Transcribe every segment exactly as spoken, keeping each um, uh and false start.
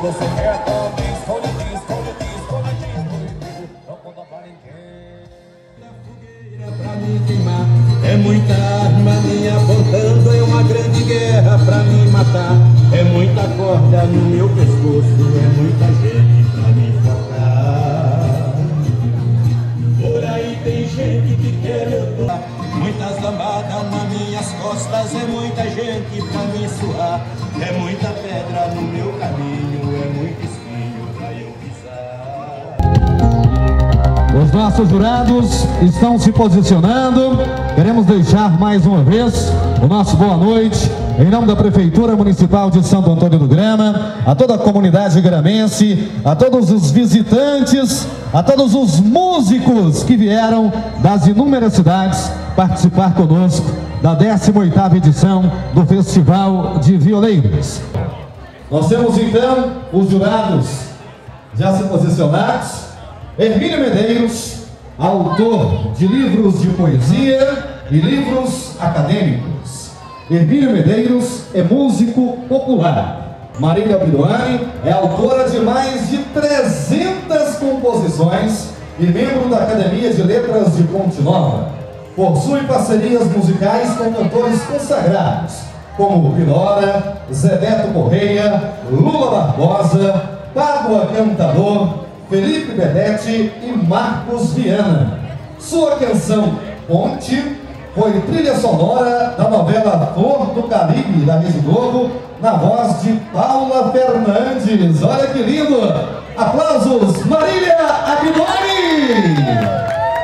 você quer também. Escondidinho, escondidinho, escondidinho, não conta pra ninguém. Da fogueira pra me queimar, é muita arma me apontando, é uma grande guerra pra me matar. É muita corda no meu pescoço, é muita gente pra me enforcar. Por aí tem gente que quer eu dar, muitas lambadas nas minhas costas, é muita gente pra me suar. É muita pedra no meu caminho, é muito espinho pra eu pisar. Os nossos jurados estão se posicionando. Queremos deixar mais uma vez o nosso boa noite em nome da Prefeitura Municipal de Santo Antônio do Grama, a toda a comunidade gramense, a todos os visitantes, a todos os músicos que vieram das inúmeras cidades participar conosco da décima oitava edição do Festival de Violeiros. Nós temos então os jurados já se posicionados. Hermínio Medeiros, autor de livros de poesia e livros acadêmicos. Hermínio Medeiros é músico popular. Marília Bridoani é autora de mais de trezentas composições e membro da Academia de Letras de Ponte Nova. Possui parcerias musicais com cantores consagrados, como Pinora, Zé Beto Correia, Lula Barbosa, Pádua Cantador, Felipe Benetti e Marcos Viana. Sua canção Ponte foi trilha sonora da novela Flor do Caribe, da Rede Globo, na voz de Paula Fernandes. Olha que lindo! Aplausos, Marília Abidoni!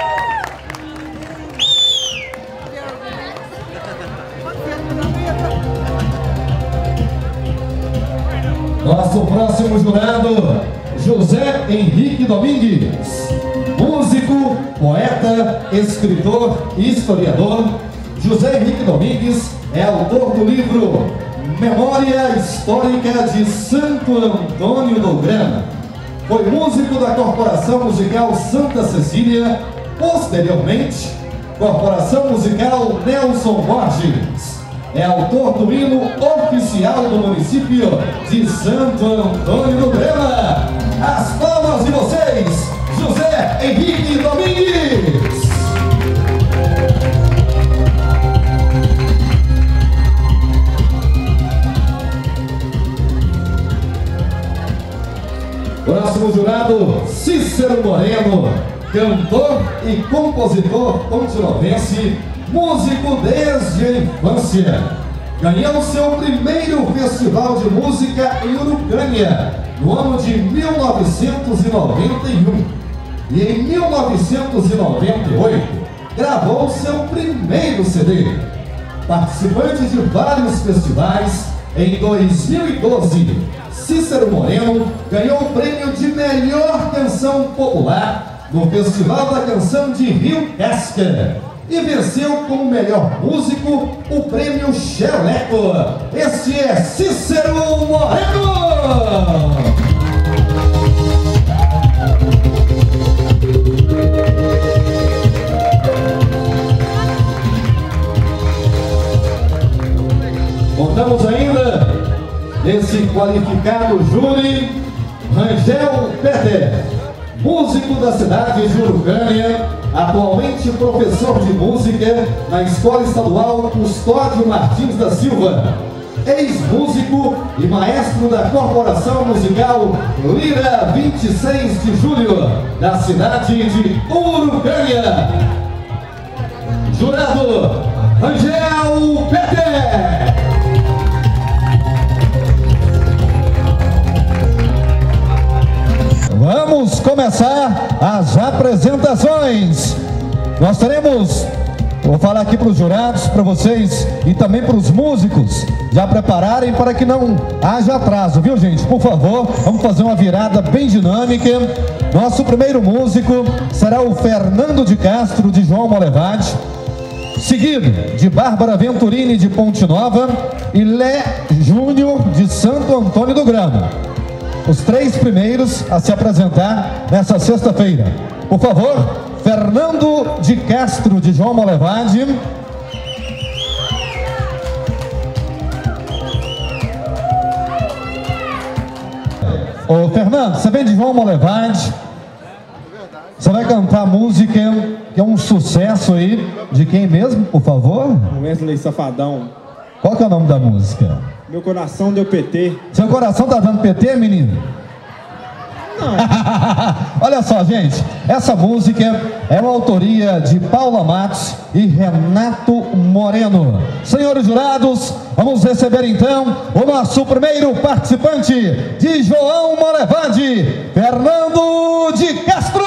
Nosso próximo jurado, José Henrique Domingues, músico, poeta, escritor e historiador. José Henrique Domingues é autor do livro Memória Histórica de Santo Antônio do Grama. Foi músico da Corporação Musical Santa Cecília, posteriormente, Corporação Musical Nelson Borges. É autor do hino oficial do município de Santo Antônio do Grama. As palmas de vocês, José Henrique Domingues. Próximo jurado, Cícero Moreno, cantor e compositor ponte-novense, músico desde a infância. Ganhou seu primeiro festival de música em Urucânia, no ano de mil novecentos e noventa e um. E em mil novecentos e noventa e oito, gravou seu primeiro C D. Participante de vários festivais, em dois mil e doze, Cícero Moreno ganhou o prêmio de melhor canção popular no Festival da Canção de Rio Casca e venceu como melhor músico o prêmio Cheleco. Este é Cícero Moreno! Contamos ainda esse qualificado júri, Rangel Peter, músico da cidade de Urucânia, atualmente professor de música na Escola Estadual Custódio Martins da Silva, ex-músico e maestro da Corporação Musical Lira vinte e seis de julho, da cidade de Urucânia. Jurado, Rangel Peter. Vamos começar as apresentações. Nós teremos, vou falar aqui para os jurados, para vocês e também para os músicos já prepararem para que não haja atraso, viu gente? Por favor, vamos fazer uma virada bem dinâmica. Nosso primeiro músico será o Fernando de Castro, de João Molevade, seguido de Bárbara Venturini, de Ponte Nova, e Lé Júnior, de Santo Antônio do Grama. Os três primeiros a se apresentar nessa sexta-feira. Por favor, Fernando de Castro, de João Molevade. Ô, Fernando, você vem de João Molevade. Você vai cantar a música que é um sucesso aí. De quem mesmo, por favor? Wesley Safadão. Qual que é o nome da música? Meu coração deu P T. Seu coração tá dando P T, menino? Não. Olha só, gente. Essa música é uma autoria de Paula Matos e Renato Moreno. Senhores jurados, vamos receber então o nosso primeiro participante de João Molevade, Fernando de Castro.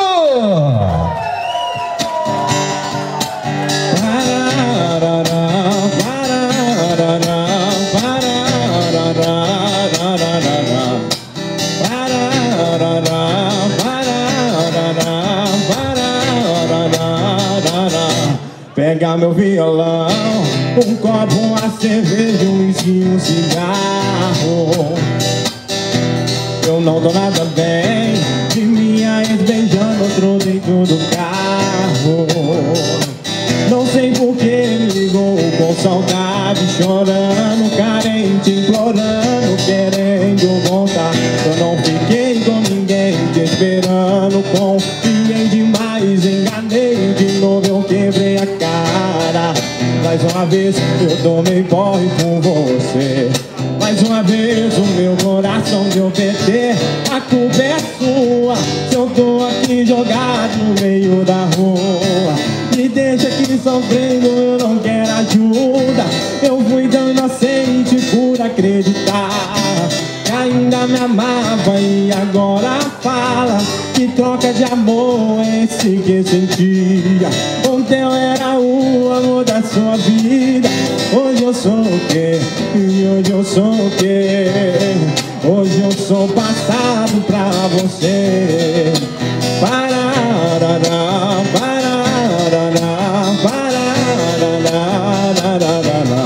Pega meu violão, um copo, uma cerveja, um whisky e um cigarro. Eu não tô nada bem, de minha ex beijando outro dentro do carro. Não sei por que me ligou com saudade, chorando, carente, implorando, querendo voltar. Eu não fiquei com ninguém te esperando, confiei demais, enganei de novo, eu quebrei a cara. Mais uma vez eu tomei porre com você. Mais uma vez o meu coração deu P T. A culpa é sua se eu tô aqui jogado no meio da rua. Me deixa aqui sofrendo, eu não quero ajuda. Eu fui tão inocente por acreditar que ainda me amava e agora fala que troca de amor é esse que sentia. Ontem eu era o amor da sua vida, hoje eu sou o quê? E hoje eu sou o quê? Hoje eu sou passado pra você. Pararará, pararará, pararará, pararará,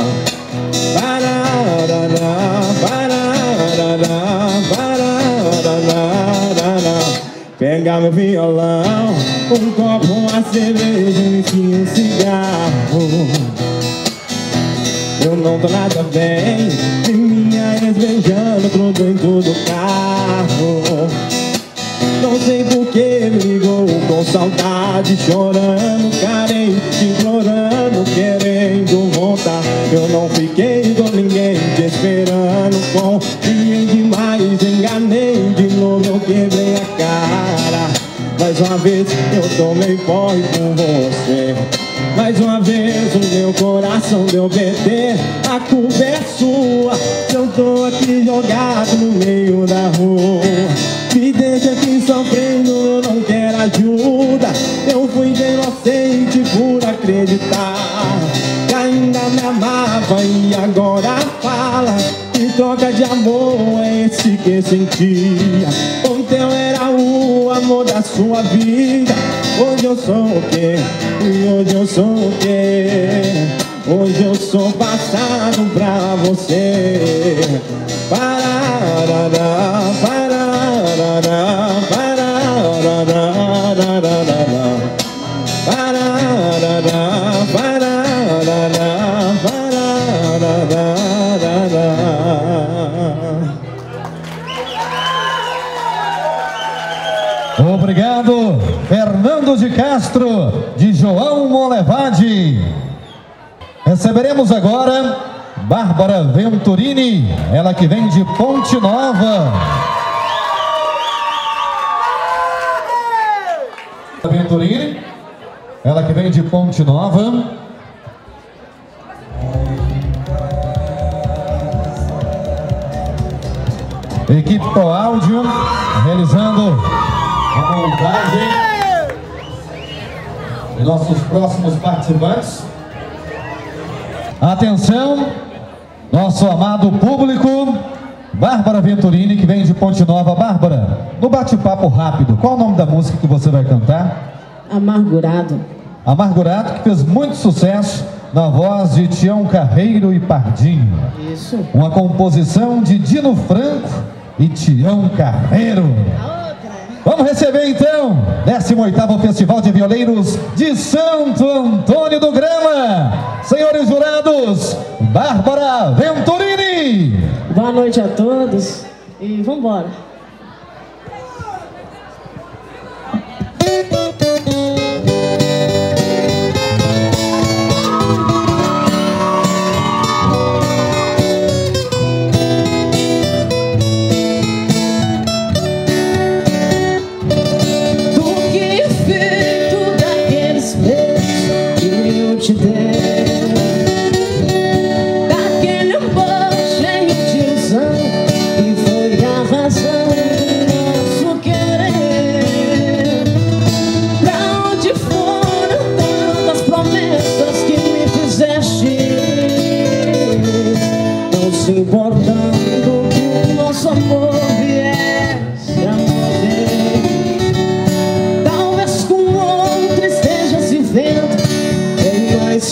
pararará, pararará. Pega meu violão, um copo, uma cerveja e um cigarro. Eu não tô nada bem, de minha ex beijando pro dentro do carro. Não sei por que me ligou com saudade, chorando, carente, implorando, querendo voltar. Eu não fiquei com ninguém te esperando, confiei demais, enganei de novo, eu quebrei a cara. Mais uma vez eu tomei porre com você. Mais uma vez o meu coração deu P T. A culpa é sua se eu tô aqui jogado no meio da rua. Me deixa aqui sofrendo, eu não quero ajuda. Eu fui inocente por acreditar que ainda me amava e agora fala que troca de amor é esse que sentia. Ontem eu era o amor da sua vida, hoje eu sou o quê? E hoje eu sou o quê? Hoje eu sou passado pra você. Pararará, pararará, pararará, pararará, pararará, pararará. Obrigado, Fernando de Castro, de João Molevade. Receberemos agora Bárbara Venturini, ela que vem de Ponte Nova. Venturini, ela que vem de Ponte Nova. Equipe Pro Áudio realizando a montagem de nossos próximos participantes. Atenção, nosso amado público, Bárbara Venturini, que vem de Ponte Nova. Bárbara, no bate-papo rápido, qual o nome da música que você vai cantar? Amargurado. Amargurado, que fez muito sucesso na voz de Tião Carreiro e Pardinho. Isso. Uma composição de Dino Franco e Tião Carreiro. Vamos receber então, décimo oitavo Festival de Violeiros de Santo Antônio do Grama. Senhores jurados, Bárbara Venturini. Boa noite a todos e vamos embora.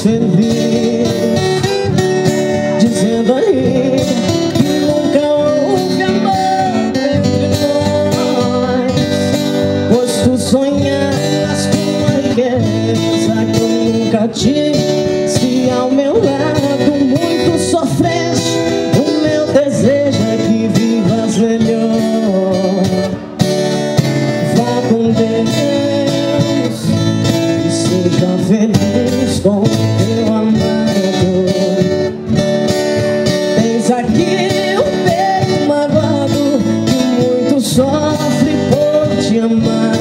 feliz, dizendo aí que nunca houve amor entre nós, pois tu sonhas com uma riqueza que eu nunca tive. Se ao meu lado muito sofreste, o meu desejo é que vivas melhor. Vá com Deus e seja feliz com teu amado. Tens aqui o peito magoado que muito sofre por te amar.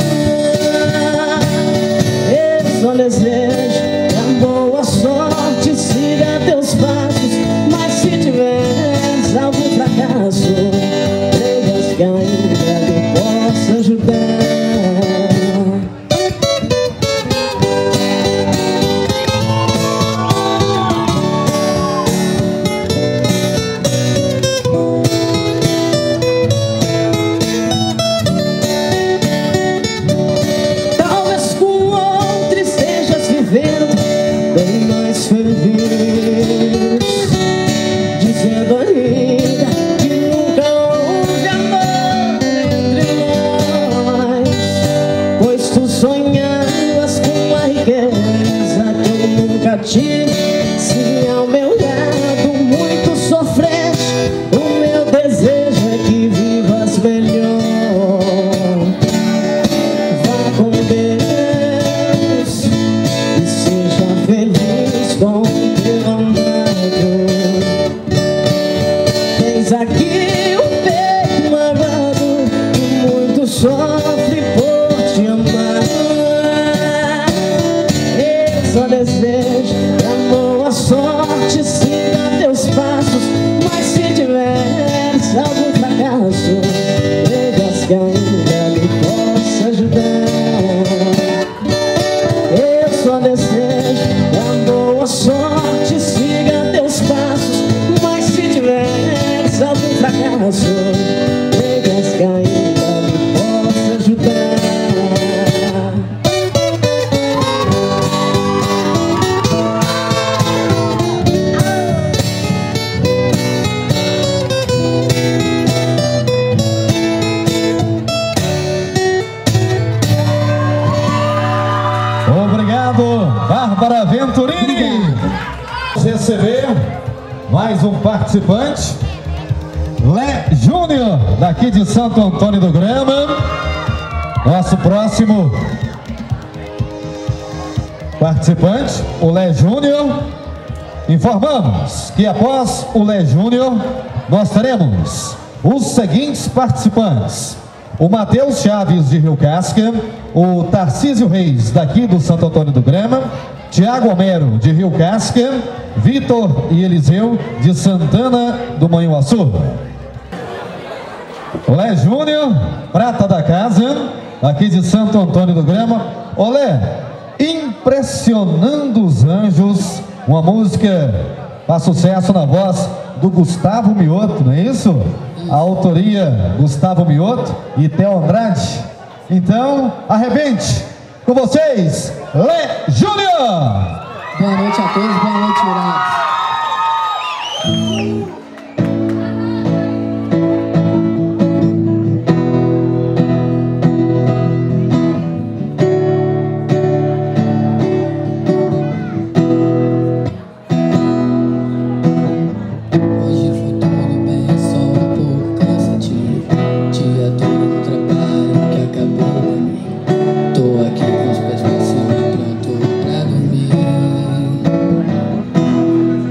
Eu só desejo que a boa sorte siga teus passos, mas se tiveres algum fracasso, creas que ainda lhe posso ajudar. Talvez com outro estejas vivendo bem mais feliz, dizendo ainda que nunca houve amor entre nós, pois tu sonhavas com uma riqueza que eu nunca tive. Se ao meu lado muito sofreste, o meu desejo é que vivas melhor. Vá com Deus e seja feliz com teu amado. Tens aqui o peito magoado que muito sofre por te amar. Eu só desejo que a boa sorte siga teus passos, mas se tiveres algum fracasso, creas que ainda lhe posso ajudar. Eu só desejo que a boa sorte siga teus passos, mas se tiveres algum fracasso, creas que ainda lhe posso ajudar. Obrigado, Bárbara Venturini. Vamos receber mais um participante, Lé Júnior, daqui de Santo Antônio do Grama. Nosso próximo participante, o Lé Júnior. Informamos que após o Lé Júnior, nós teremos os seguintes participantes: o Matheus Chaves de Rio Casca, o Tarcísio Reis daqui do Santo Antônio do Grama, Tiago Homero de Rio Casca, Vitor e Eliseu de Santana do Manhuaçu. Lé Júnior, prata da casa, aqui de Santo Antônio do Grama. Olé, Impressionando os Anjos, uma música para sucesso na voz do Gustavo Mioto, não é isso? A autoria Gustavo Mioto e Theo Andrade. Então, arrebente com vocês, Lé Júnior! Boa noite a todos, boa noite, jurados. Hoje foi tudo bem, só um pouco cansativo. Dia todo no trabalho que acabou pra mim. Tô aqui com os pés pra cima, pronto pra dormir.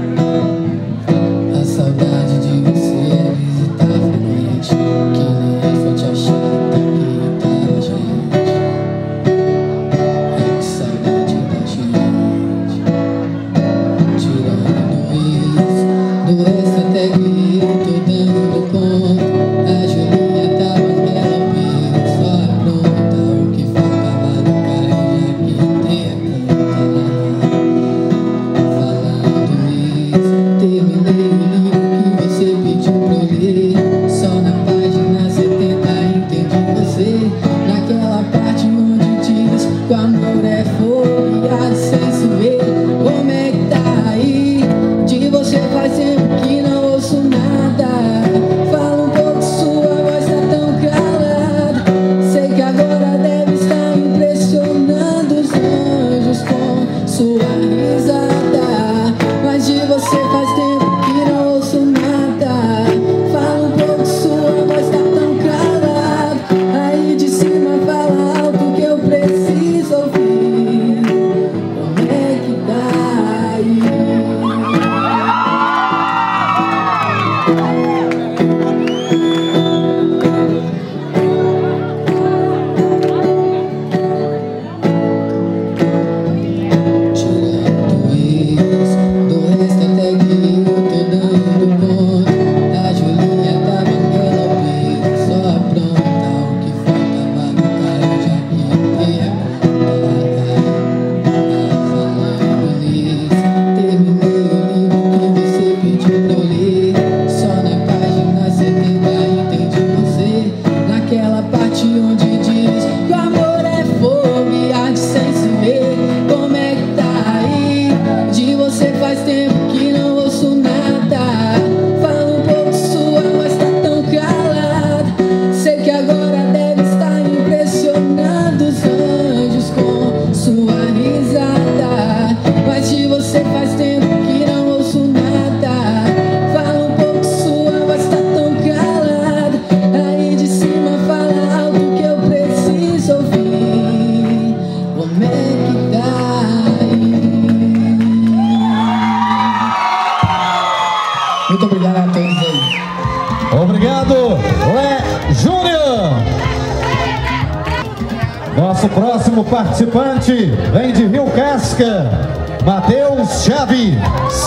Nosso próximo participante vem de Rio Casca, Matheus Chaves.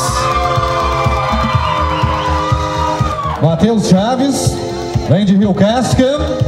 Matheus Chaves vem de Rio Casca.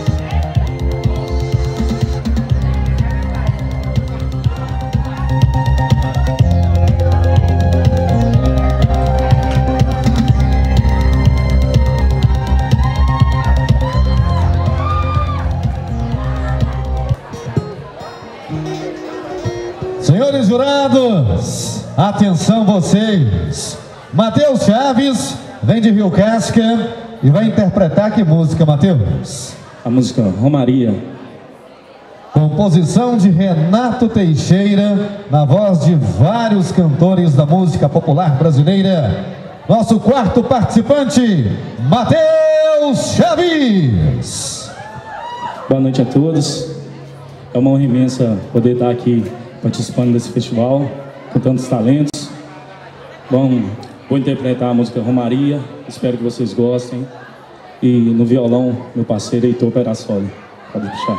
Senhores jurados, atenção vocês. Matheus Chaves vem de Rio Casca e vai interpretar que música, Matheus? A música Romaria. Composição de Renato Teixeira, na voz de vários cantores da música popular brasileira. Nosso quarto participante, Matheus Chaves. Boa noite a todos. É uma honra imensa poder estar aqui participando desse festival, com tantos talentos. Bom, vou interpretar a música Romaria, espero que vocês gostem. E no violão, meu parceiro Heitor Perassoli. Pode puxar.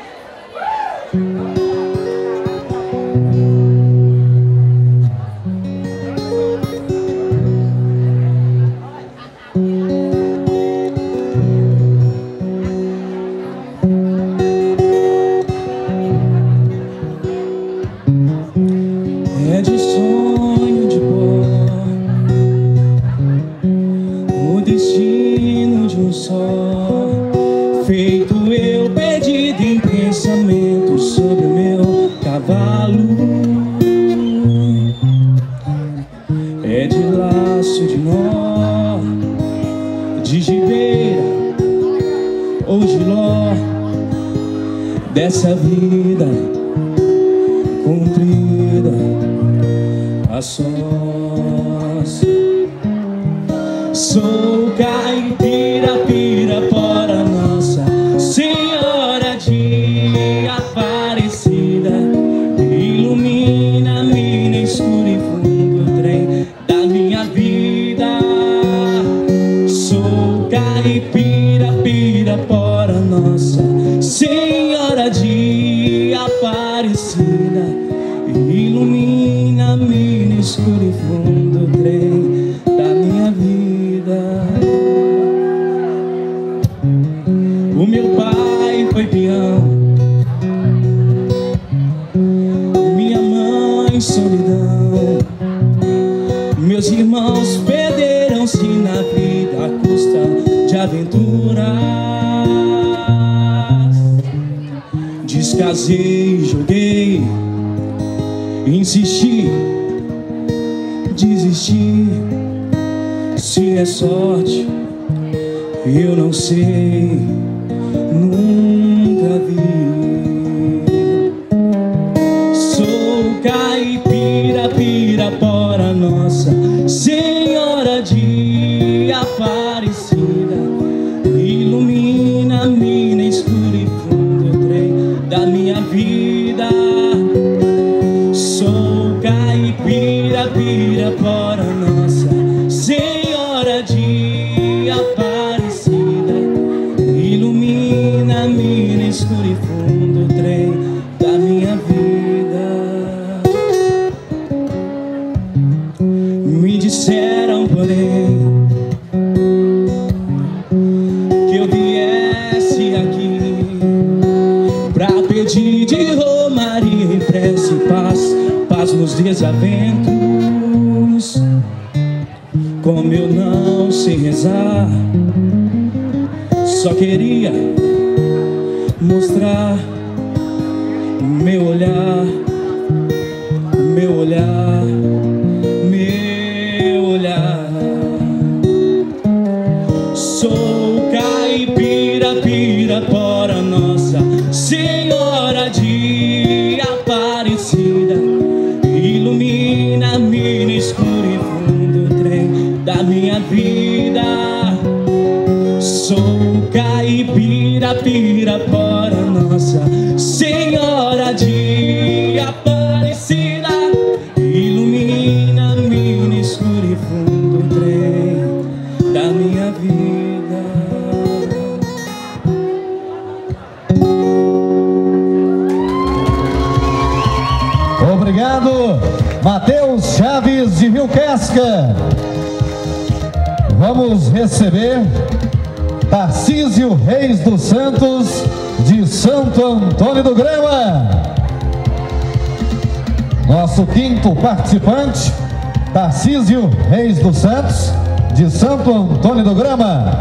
É de sonho de pó, o destino de um só, feito eu perdido em pensamento sobre o meu cavalo. É de laço de nó, de gibeira ou giló, dessa vida comprida a sós. Sou caipira, pirapora, Nossa Senhora de Aparecida, ilumina-me no escuro e fundo trem da minha vida. Sou caipira, pirapora, Nossa Senhora de Aparecida, ilumina-me no escuro e fundo trem da minha vida. O meu pai foi peão, minha mãe solidão, meus irmãos perderam-se na vida à custa de aventuras. Descasei, joguei, insisti, desisti. Se é sorte, eu não sei, nunca vi. Sou caipira, pirapora, Nossa Senhora de Aparecida, ilumina-me no escuro e fundo trem da minha vida. Sou caipira, pirapora, Nossa Senhora de Aparecida, ilumina-me no escuro e fundo trem da minha vida. Me disseram, porém, que eu viesse aqui pra pedir de romaria e prece, paz, paz nos desaventos. Como eu não sei rezar, só queria mostrar meu olhar, meu olhar, meu olhar. Sou caipira, pirapora, Nossa Senhora de Aparecida, ilumina-me no escuro e fundo trem da minha vida. Sou caipira, pirapora, Nossa Senhora de Aparecida, ilumina-me no escuro e fundo trem da minha vida. obrigado. Mateus Chaves de Rio Casca. Vamos receber Tarcísio Reis dos Santos de Santo Antônio do Grama. Nosso quinto participante, Tarcísio Reis dos Santos de Santo Antônio do Grama.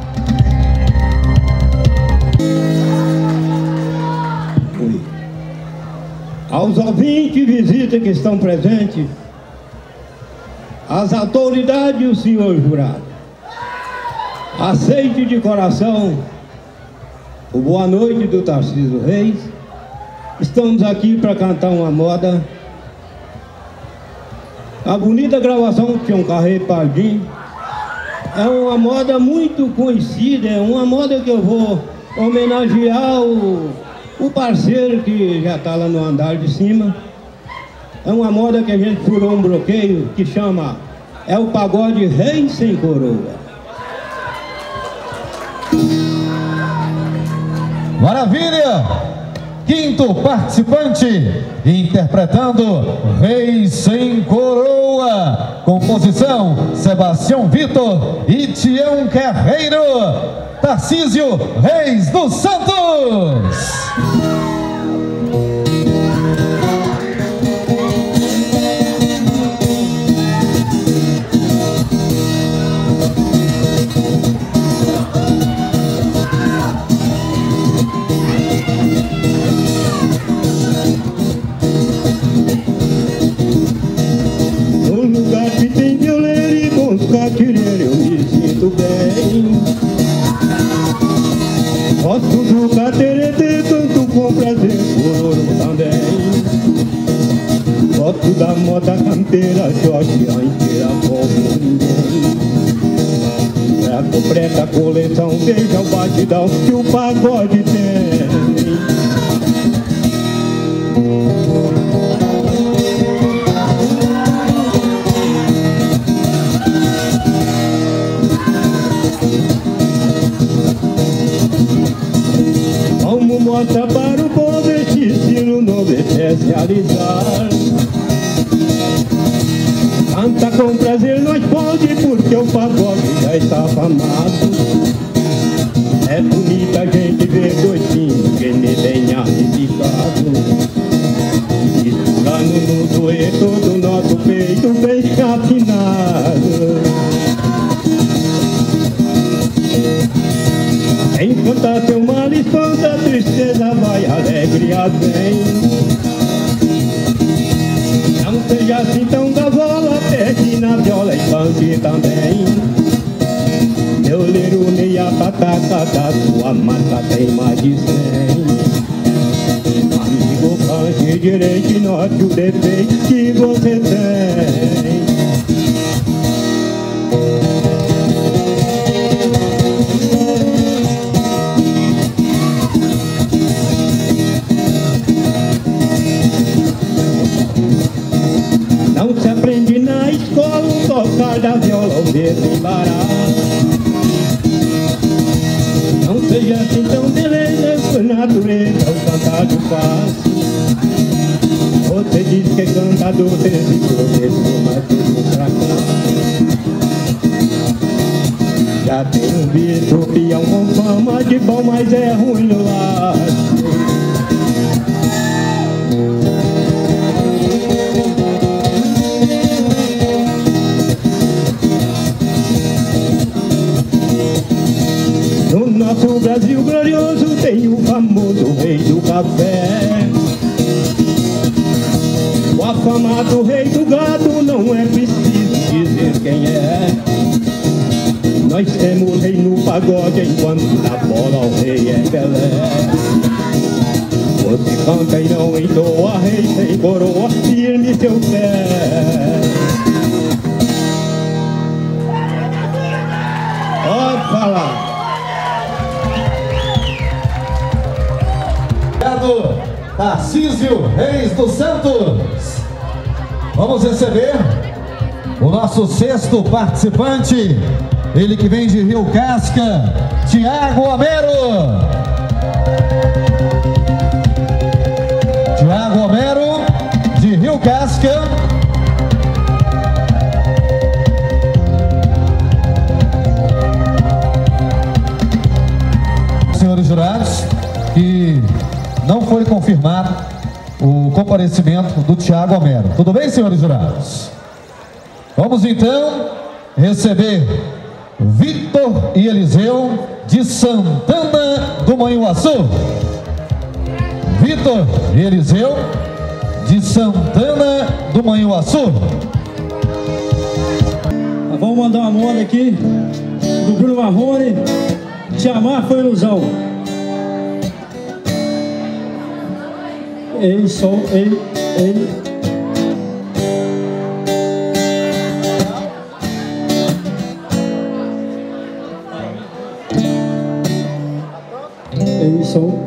Aos ouvintes e visitas que estão presentes, as autoridades e o senhor jurado, aceite de coração o boa noite do Tarcísio Reis. Estamos aqui para cantar uma moda, a bonita gravação do Tião Carreiro Pardim. É uma moda muito conhecida, é uma moda que eu vou homenagear o O parceiro que já está lá no andar de cima. É uma moda que a gente furou um bloqueio que chama É o Pagode Rei Sem Coroa. Maravilha! Quinto participante interpretando Rei Sem Coroa. Composição Sebastião Vitor e Tião Carreiro. Tarcísio Reis dos Santos. No lugar que tem violeiro e bons catireiros, eu me sinto bem. Gosto do caterete, tanto com prazer, coro também. Gosto da moda campeira, Jorge a inteira como ninguém. Preto, preta coleção, veja o batidão que o pagode tem. Como mostra para o povo este estilo novo especializar. Canta com prazer nós pode, porque o pagode já está famado. É bonita a gente ver doidinho que me tenha visitado, misturando no dueto do nosso peito bem afinado. Enquanto teu mal espanta, a tristeza vai, a alegria vem. Não seja assim tão gavola, pegue na viola e cante também. Meu lerune e a pataca da sua mata tem mais de cem. Amigo, cante direito e note o defeito que você tem. Não se aprende na escola o tocar da viola ou desembarar. Não seja assim tão beleza, por natureza o cantado faz. Você diz que é cantador desse professor, mas tudo pra cá. Já tem um bicho pião com fama de bom, mas é ruim no laço. No nosso Brasil glorioso tem o famoso rei do café. O afamado rei do gado, não é preciso dizer quem é. Nós temos rei no pagode, enquanto na bola o rei é Pelé. Você canta e não entoa, rei sem coroa, firme seu pé. Pode falar. Tarcísio Reis dos Santos. Vamos receber o nosso sexto participante, ele que vem de Rio Casca, Tiago Homero. Tiago Homero de Rio música. Senhores jurados, que não foi confirmado o comparecimento do Tiago Homero. Tudo bem, senhores jurados? Vamos então receber Vitor e Eliseu de Santana do Manhuaçu. Vitor e Eliseu de Santana do Manhuaçu. Vamos mandar uma moda aqui do Bruno Marrone. Te amar foi ilusão. Ei, sol, ei, ei. Ei, sol.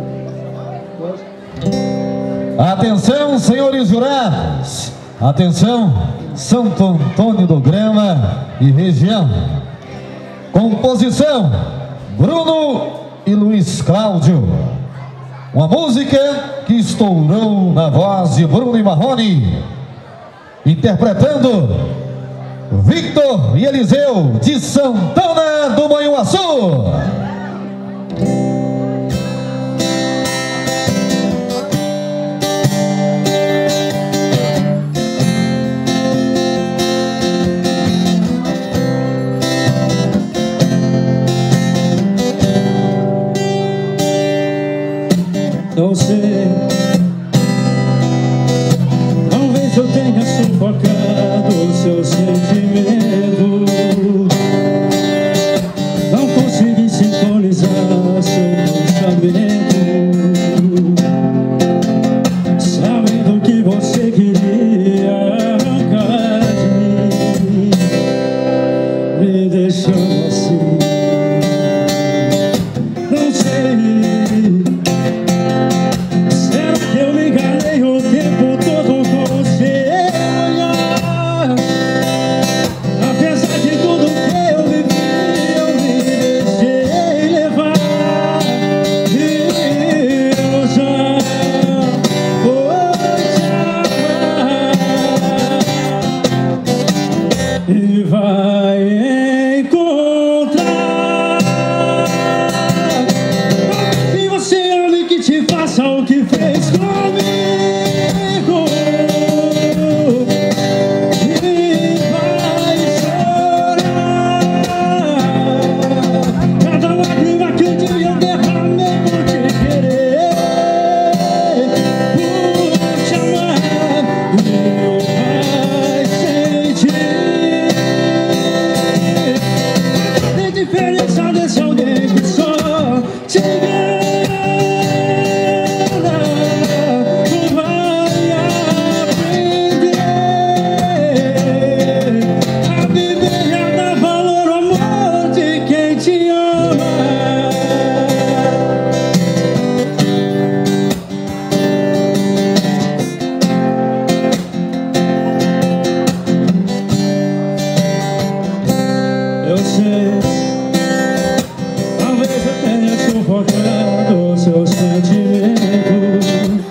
Atenção, senhores jurados. Atenção, Santo Antônio do Grama e região. Composição: Bruno e Luiz Cláudio. Uma música que estourou na voz de Bruno e Marrone, interpretando Vitor e Eliseu de Santana do Manhuaçu. Não sei, talvez eu tenha sufocado o seu sentimento. Não consegui sintonizar seu pensamento, sabendo que você queria arrancar de mim, me deixando assim. Não sei, e vai encontrar e você ame que te faça o que fez comigo, e vai chorar cada lágrima que um dia eu derramei por te querer, por te amar, e vai sentir diferença desse alguém que só te engana. Tu vai aprender a viver e a dar valor ao amor de quem te ama. Eu sei, talvez eu tenha sufocado seu sentimento.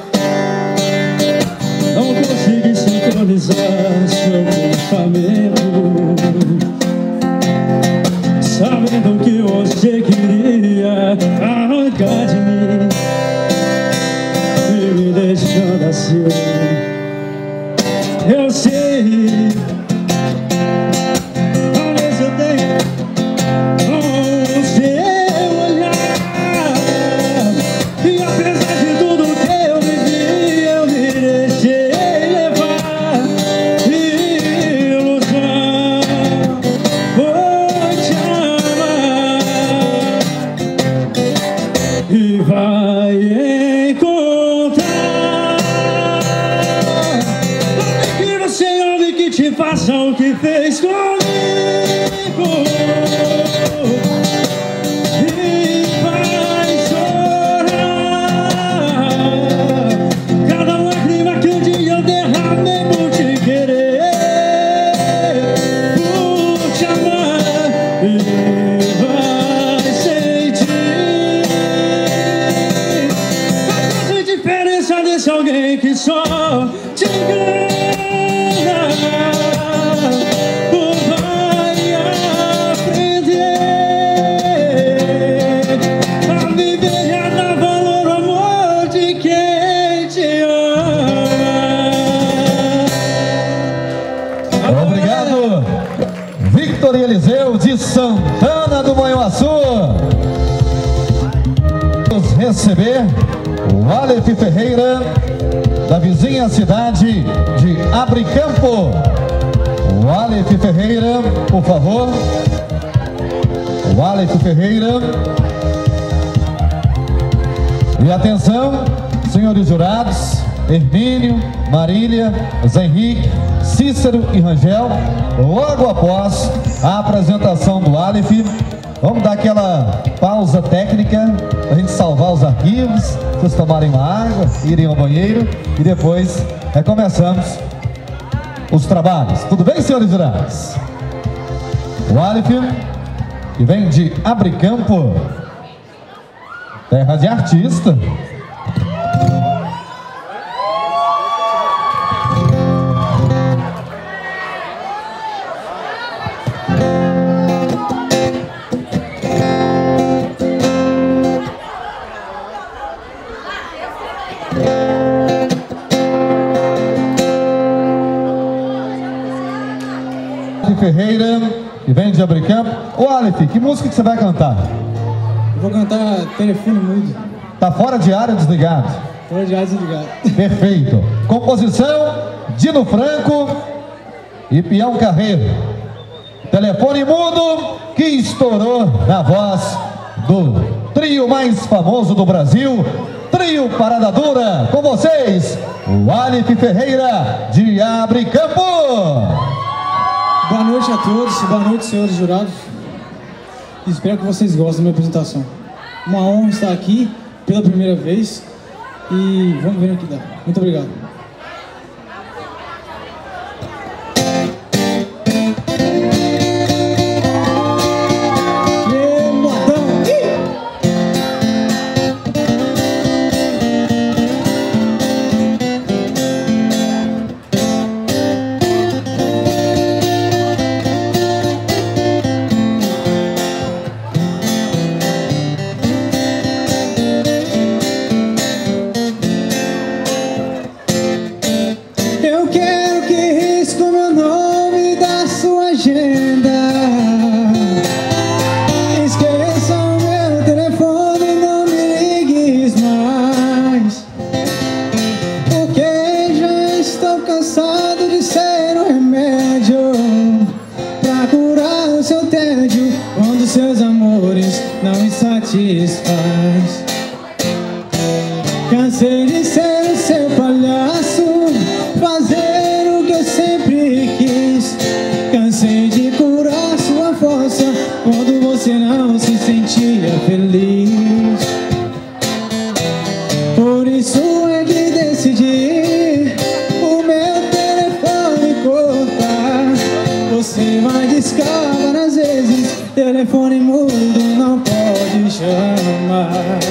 Não consegui sincronizar seu pensamento, sabendo que você queria arrancar de mim e me deixando assim. Eu sei, talvez eu tenha com seu olhar, e apesar de tudo que eu vivi, eu me deixei levar. Ilusão, vou te amar e vai encontrar alguém que você ame, que te faça o que fez comigo. E vai chorar cada lágrima que um dia eu derramei por te querer, por te amar, e vai sentir a diferença desse alguém que só te engana. Santana do Manhuaçu. Vamos receber o Aleph Ferreira, da vizinha cidade de Abricampo. O Aleph Ferreira, por favor. O Aleph Ferreira. E atenção, senhores jurados, Hermínio, Marília, Zé Henrique, Cícero e Rangel, logo após a apresentação do Aleph, vamos dar aquela pausa técnica para a gente salvar os arquivos, vocês tomarem uma água, irem ao banheiro e depois recomeçamos os trabalhos. Tudo bem, senhores jurados? O Aleph, que vem de Abricampo, terra de artista. Ferreira, que vem de Abricampo. Ô Aleph, que música que você vai cantar? Eu vou cantar Telefone Mudo. Tá fora de área, desligado? Fora de área, desligado. Perfeito. Composição, Dino Franco e Peão Carreiro. Telefone Mudo, que estourou na voz do trio mais famoso do Brasil, Trio Parada Dura. Com vocês, o Aleph Ferreira de Abricampo. Boa noite a todos, boa noite, senhores jurados. Espero que vocês gostem da minha apresentação. Uma honra estar aqui pela primeira vez e vamos ver o que dá. Muito obrigado. Cansei de ser o seu palhaço, fazer o que eu sempre quis. Cansei de curar sua força quando você não se sentia feliz. Por isso é que decidi o meu telefone cortar. Você vai discar várias vezes, telefone mudo não pode chamar.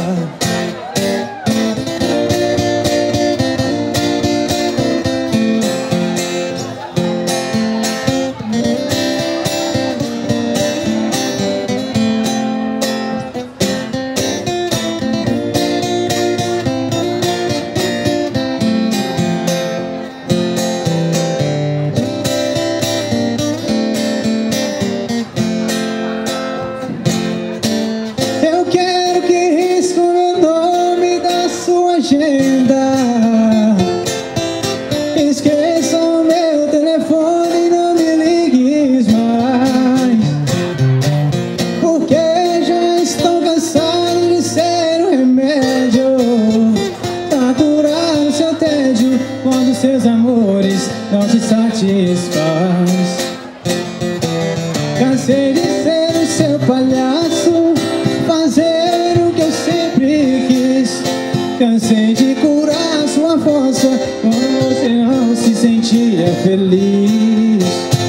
Esqueça o meu telefone e não me ligues mais, porque já estou cansado de ser um remédio pra curar o seu tédio quando seus amores não te satisfaz. Cansei de ser o seu palhaço, fazer o que eu sempre quis. Cansei de curar sua força quando você não se sentia feliz.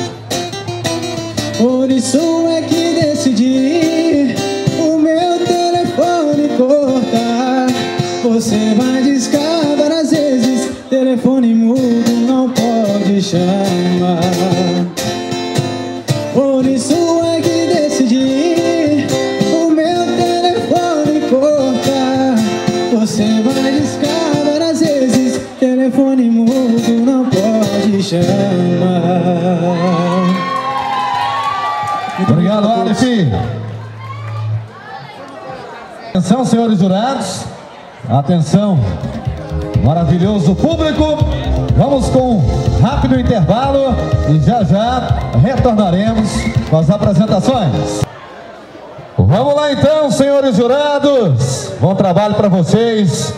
Por isso é que decidi o meu telefone cortar. Você vai discar várias vezes, telefone mudo não pode chamar. chama. Muito Obrigado, Alif. Atenção, senhores jurados. Atenção, maravilhoso público. Vamos com um rápido intervalo e já já retornaremos com as apresentações. Vamos lá então, senhores jurados. Bom trabalho para vocês.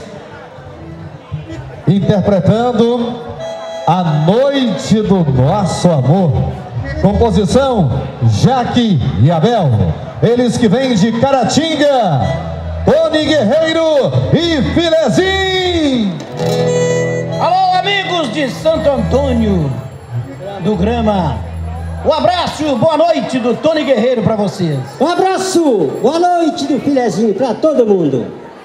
Interpretando A Noite do Nosso Amor. Composição Jaque e Abel. Eles que vêm de Caratinga, Tony Guerreiro e Filezinho. Alô, amigos de Santo Antônio do Grama. Um abraço, boa noite do Tony Guerreiro para vocês. Um abraço, boa noite do Filezinho para todo mundo.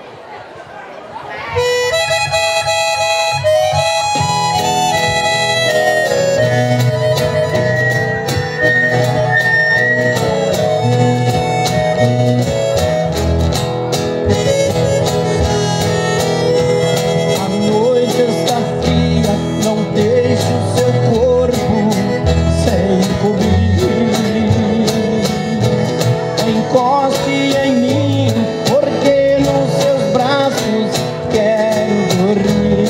Encoste em mim, porque nos seus braços quero dormir.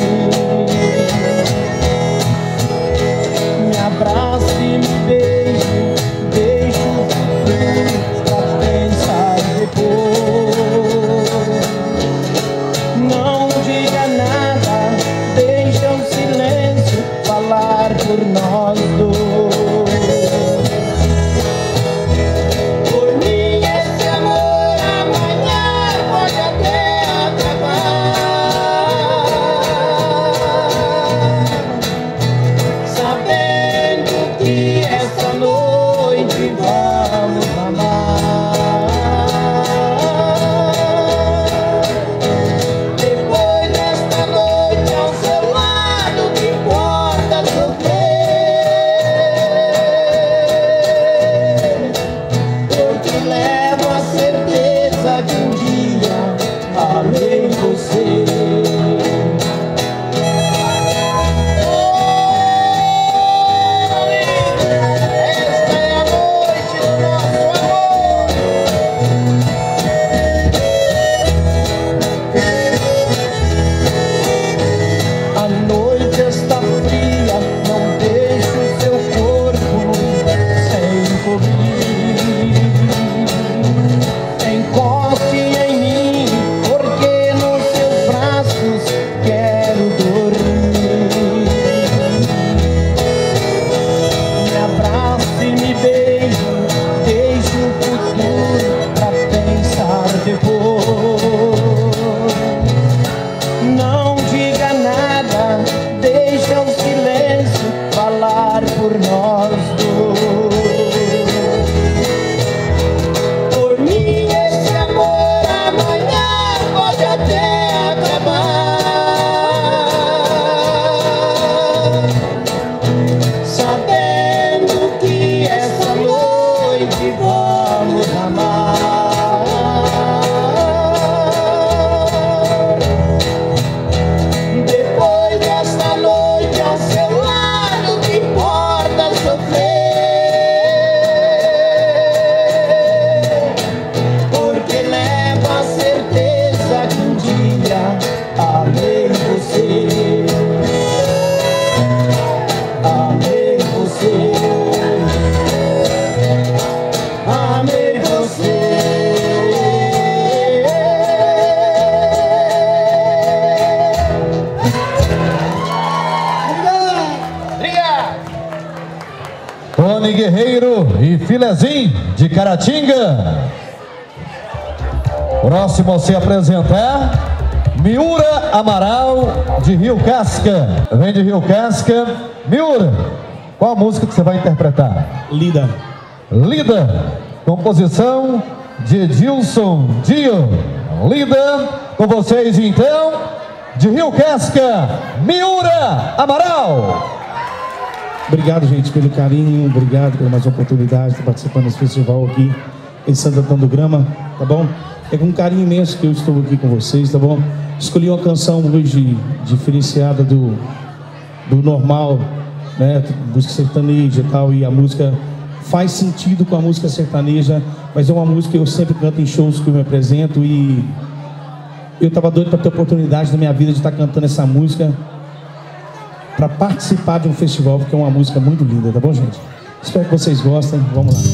Me abrace e me beije, deixe o futuro pra pensar depois. Não diga nada, deixa o silêncio falar por nós dois. Tony Guerreiro e Filezinho de Caratinga. Próximo a se apresentar, Miura Amaral de Rio Casca. Vem de Rio Casca. Miura, qual a música que você vai interpretar? Lida. Lida, composição de Edilson Dio. Lida, com vocês então, de Rio Casca, Miura Amaral. Obrigado, gente, pelo carinho, obrigado por mais uma oportunidade de estar participando desse festival aqui em Santo Antônio do Grama, tá bom? É com um carinho imenso que eu estou aqui com vocês, tá bom? Escolhi uma canção hoje diferenciada do, do normal, né, música sertaneja e tal, e a música faz sentido com a música sertaneja, mas é uma música que eu sempre canto em shows que eu me apresento, e eu estava doido para ter a oportunidade na minha vida de estar cantando essa música para participar de um festival, porque é uma música muito linda, tá bom, gente? Espero que vocês gostem, vamos lá.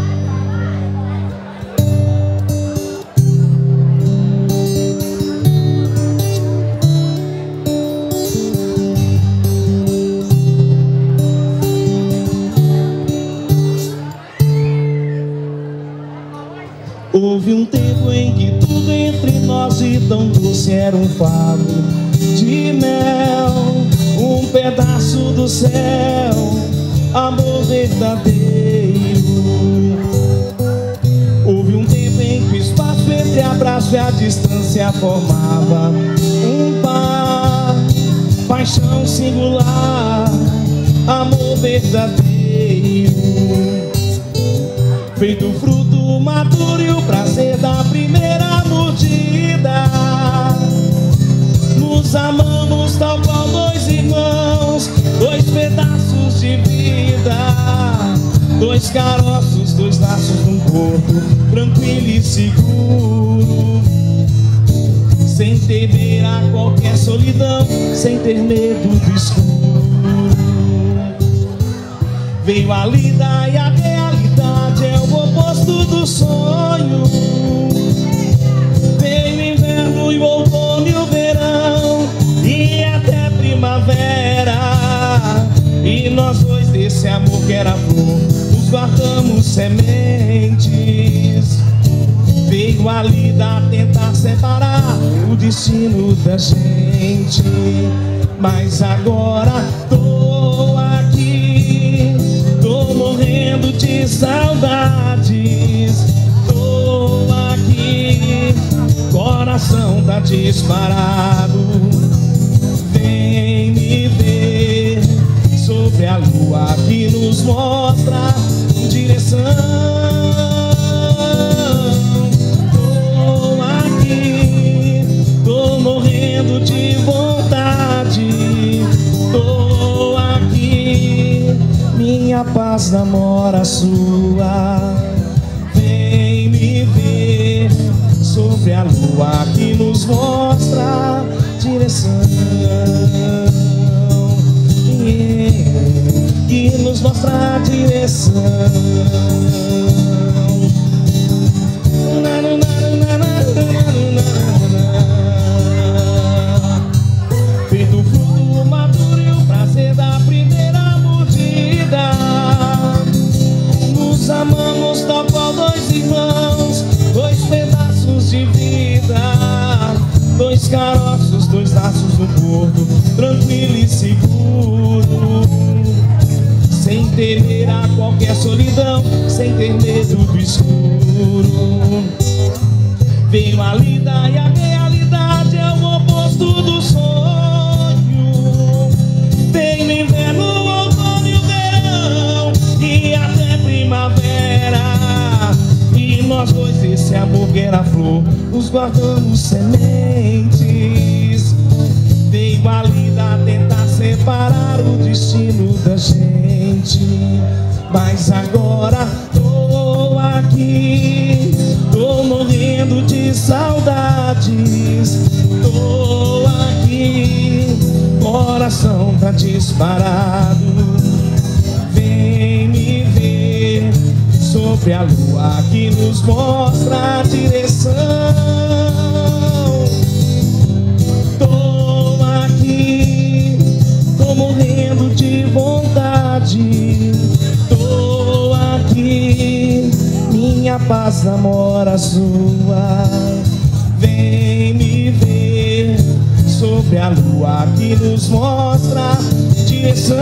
Houve um tempo em que tudo entre nós e tão doce era um favo de mel, um pedaço do céu, amor verdadeiro. Houve um tempo em que o espaço entre abraço e a distância formava um par, paixão singular, amor verdadeiro. Feito fruto maduro e o prazer da primeira mordida, nos amamos tal qual dois irmãos, dois pedaços de vida, dois caroços, dois laços num corpo tranquilo e seguro, sem temer a qualquer solidão, sem ter medo do escuro. Veio a lida e a realidade é o oposto do sonho. Veio o inverno e o outono e o verão, e até primavera, e nós dois desse amor que era flor nos guardamos sementes. Veio a lida tentar separar o destino da gente, mas agora tô aqui, tô morrendo de saudades, tô aqui, coração tá disparado. Vem me ver sobre a lua que nos mostra direção. Tô aqui, tô morrendo de vontade, tô aqui, minha paz namora a sua. Vem me ver sobre a lua que nos mostra direção, yeah, que nos mostra a direção. Na, na, na, na, na, na, na. Feito fruto maduro e o prazer da primeira mordida, nos amamos tal qual dois irmãos, dois pedaços de vida, dois caroços, dois laços no corpo, tranquilo e seguro, sem temer a qualquer solidão, sem ter medo do escuro. Veio a lida e a realidade é o oposto do sonho. Vem no inverno, o outono e o verão, e até primavera, e nós dois esse amor que era flor nos guardamos sementes. Veio a lida tentar separar o destino da gente, mas agora tô aqui, tô morrendo de saudades, tô aqui, coração tá disparado. Vem me ver sobre a lua que nos mostra a direção. Tô aqui, tô morrendo de vontade, tô aqui, minha paz namora a sua. Vem me ver sobre a lua que nos mostra a direção.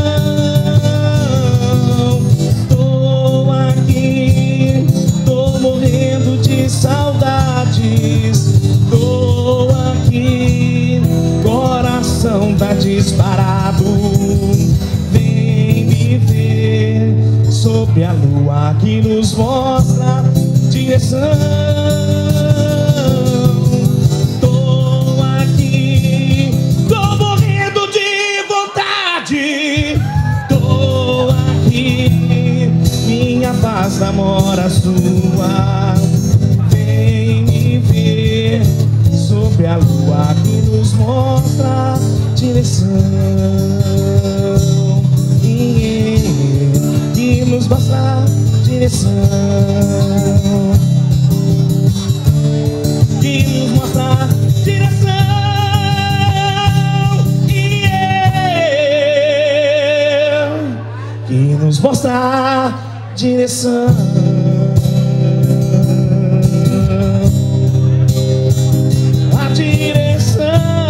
Tô aqui, tô morrendo de saudades, tô aqui, coração tá disparado. Vem me ver sobre a lua que nos mostra direção. Tô aqui, tô morrendo de vontade, sua, vem me ver sobre a lua que nos mostra direção, e que nos mostra direção, que nos mostra direção, yeah, que nos mostra direção. A direção.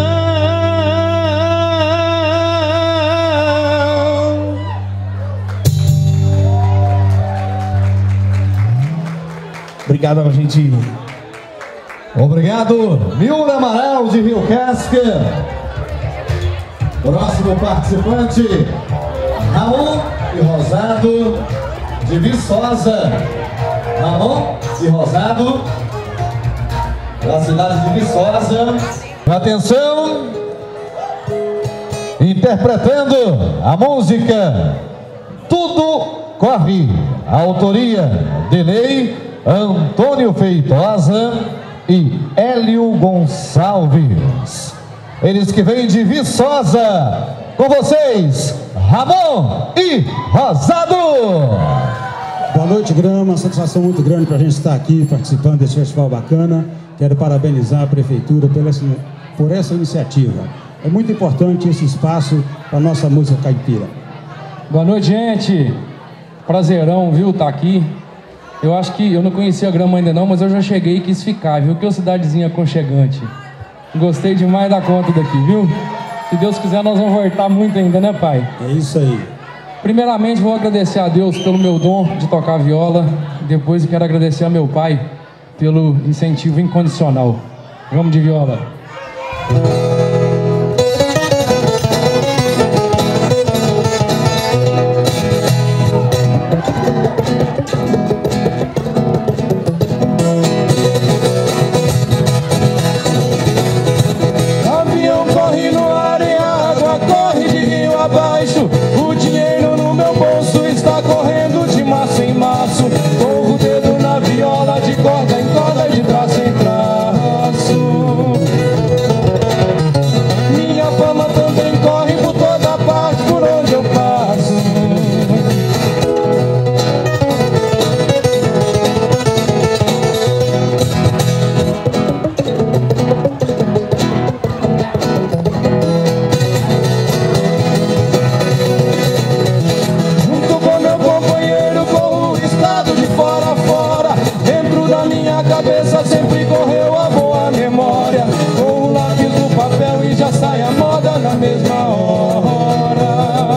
Obrigado, Argentina. Obrigado, Milda Amaral de Rio Casca. Próximo participante, Ramon e Rosado de Viçosa. Ramon e Rosado da cidade de Viçosa. Atenção, interpretando a música Tudo Corre, a autoria de Ney, Antônio Feitosa e Hélio Gonçalves. Eles que vêm de Viçosa, com vocês, Ramon e Rosado. Boa noite, Grama. Satisfação muito grande para a gente estar aqui participando desse festival bacana. Quero parabenizar a Prefeitura por essa, por essa iniciativa. É muito importante esse espaço para a nossa música caipira. Boa noite, gente. Prazerão, viu, tá aqui. Eu acho que eu não conhecia a Grama ainda não, mas eu já cheguei e quis ficar, viu? Que cidadezinha aconchegante. Gostei demais da conta daqui, viu? Se Deus quiser, nós vamos voltar muito ainda, né, pai? É isso aí. Primeiramente, vou agradecer a Deus pelo meu dom de tocar viola. Depois, eu quero agradecer a meu pai pelo incentivo incondicional. Vamos de viola. Avião corre no ar e a água corre de rio abaixo. O dinheiro no meu bolso está correndo de maço em maço. Corro o dedo na viola, de corda em corda, de traço em traço. Minha fama também corre por toda parte, por onde eu passo. Junto com meu companheiro corro o estado de fora a fora. Dentro da minha cabeça sempre correu a boa memória. Com o lápis no papel e já sai a moda na mesma hora.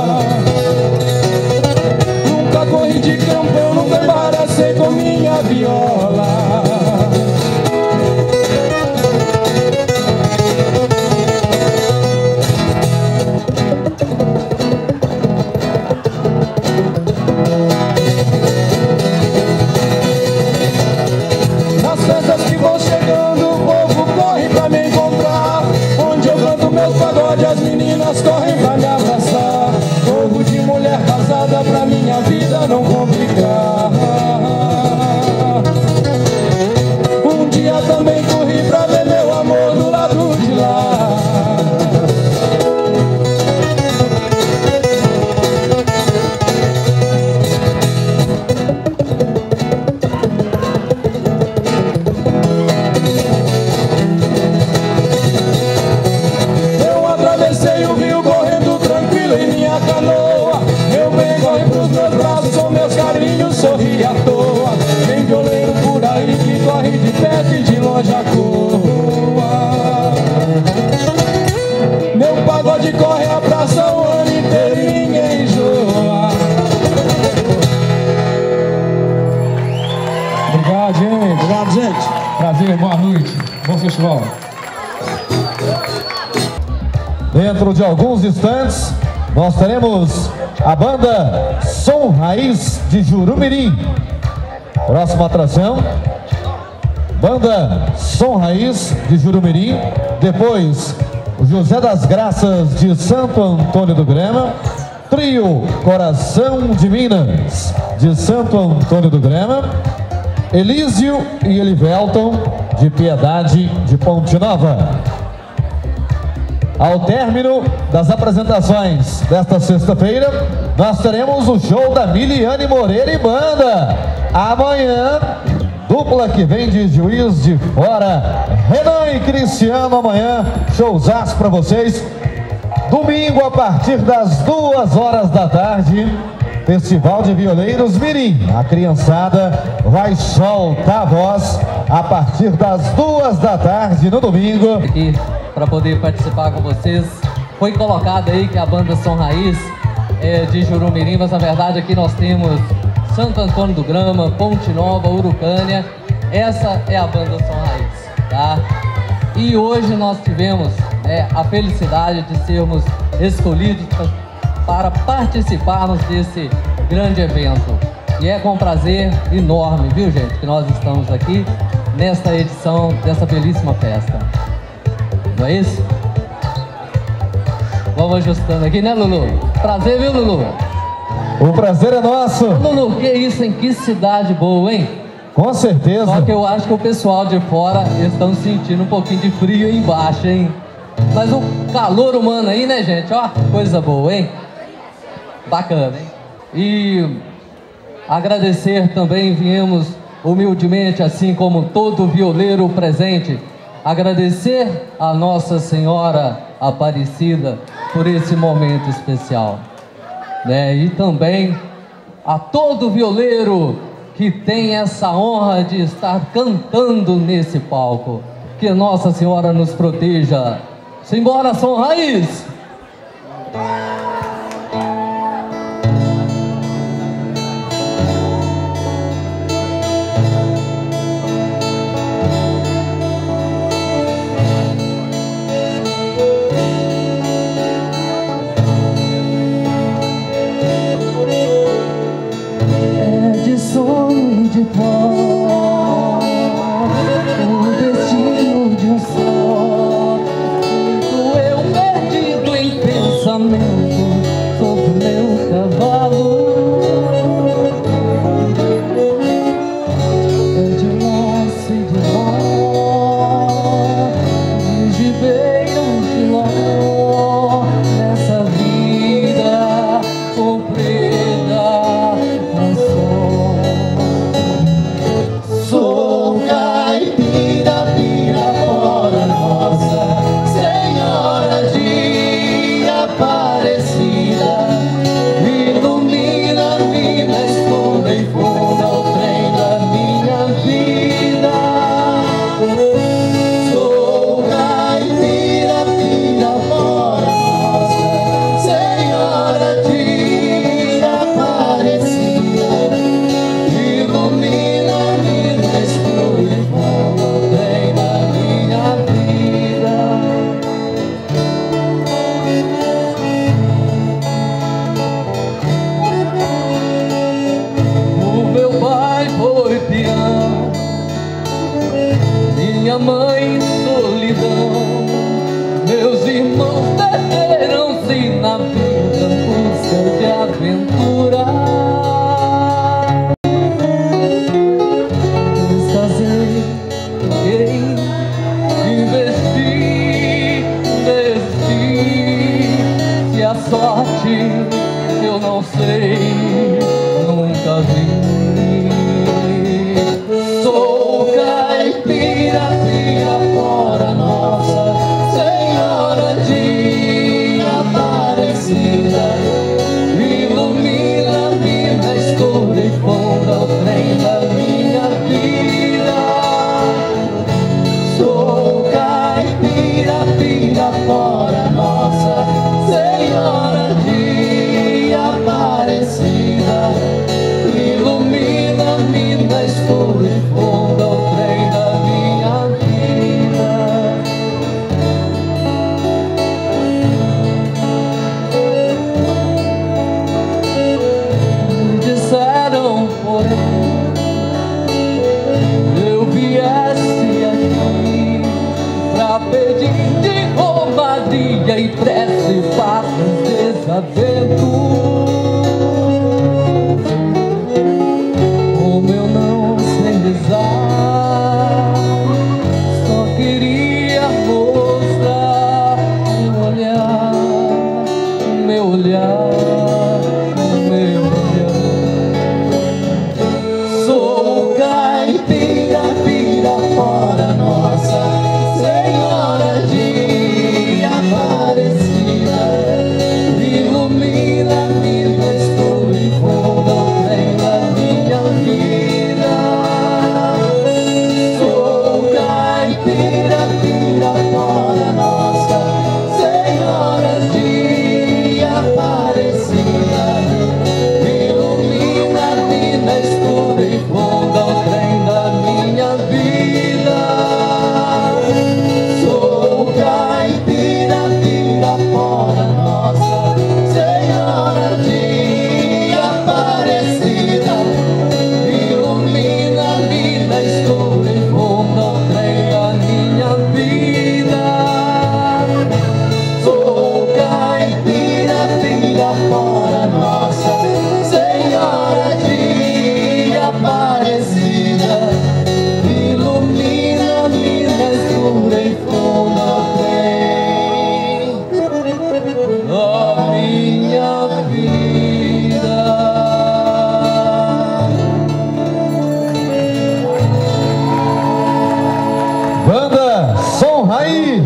Nunca corri de campo, eu nunca embaracei com minha viola. Nas festas que vão chegando, o povo corre pra me encontrar. Onde eu canto meus pagodes, as meninas correm pra me abraçar. Corro de mulher casada pra minha vida não complicar. Um dia também corri pra ver meu amor do lado de lá. Eu atravessei o rio correndo tranquilo em minha canoa. Meu bem corre pros meus braços, com meus carinhos sorri à toa. Tem violeiro por aí que corre de perto e de longe a coa. Meu pagode corre a praça o ano inteiro e ninguém enjoa. Obrigado, gente. Obrigado, gente. Prazer, boa noite. Bom festival. Dentro de alguns instantes, nós teremos a banda Som Raiz de Jurumirim. Próxima atração, banda Som Raiz de Jurumirim. Depois, o José das Graças de Santo Antônio do Grama. Trio Coração de Minas de Santo Antônio do Grama. Elísio e Elivelton, de Piedade de Ponte Nova. Ao término das apresentações desta sexta-feira, nós teremos o show da Miliane Moreira e Banda. Amanhã, dupla que vem de Juiz de Fora, Renan e Cristiano. Amanhã, showzaço para vocês. Domingo, a partir das duas horas da tarde, Festival de Violeiros Mirim. A criançada vai soltar a voz a partir das duas da tarde no domingo. Aqui para poder participar com vocês. Foi colocado aí que a banda Som Raiz é de Jurumirim, mas na verdade aqui nós temos Santo Antônio do Grama, Ponte Nova, Urucânia. Essa é a banda Som Raiz, tá? E hoje nós tivemos é, a felicidade de sermos escolhidos para participarmos desse grande evento. E é com prazer enorme, viu, gente, que nós estamos aqui nesta edição dessa belíssima festa. Não é isso? Vamos ajustando aqui, né, Lulu? Prazer, viu, Lulu? O prazer é nosso. Lulu, que isso, hein? Que cidade boa, hein? Com certeza. Só que eu acho que o pessoal de fora estão sentindo um pouquinho de frio aí embaixo, hein? Mas o calor humano aí, né, gente? Ó, coisa boa, hein? Bacana, hein? E agradecer também, viemos humildemente, assim como todo violeiro presente, agradecer a Nossa Senhora Aparecida por esse momento especial, né? E também a todo violeiro que tem essa honra de estar cantando nesse palco. Que Nossa Senhora nos proteja. Simbora, Som Raiz! De pó, o destino de um só. Fico eu perdido em pensamento sobre meu cavalo. É de laço e de nó, de gibeira um filó, nessa vida comprida a sol. Sou caipira, Pirapora nossa, Senhora de Aparecida, ilumina-me na escura e funda o trem da minha vida. Sou caipira, Pirapora nossa, Senhora de Aparecida, ilumina-me na escura e funda o trem da minha vida. O meu pai foi peão, minha mãe solidão, meus irmãos perderam-se na vida em busca de aventura. Descasei, peguei, investi, investi. Se a sorte eu não sei, nunca vi. Sou caipira, Pirapora nossa, Senhora de Aparecida, ilumina-me na escura e funda o trem da minha vida. Sou caipira, Pirapora nossa, Senhora de Aparecida, ilumina-me na escura e funda o trem da minha vida. Me disseram, porém, eu viesse aqui pra pedir de romaria e prece para os desaventos. Como eu não sei rezar, olhar no meu olhar. Sou caipira, pira fora nossa Senhora de Aparecida, ilumina-me na escura e funda o trem da minha vida. Sou caipira, pira fora nossa Senhora de Aparecida, ilumina-me na escura e funda o trem da minha vida. Sou caipira, pira fora nossa Senhora de Aparecida, ilumina-me na escura e funda o trem da minha vida. Sou caipira, pira fora nossa Senhora de Aparecida, ilumina-me na escura e funda o trem da minha vida. Banda Som Raiz.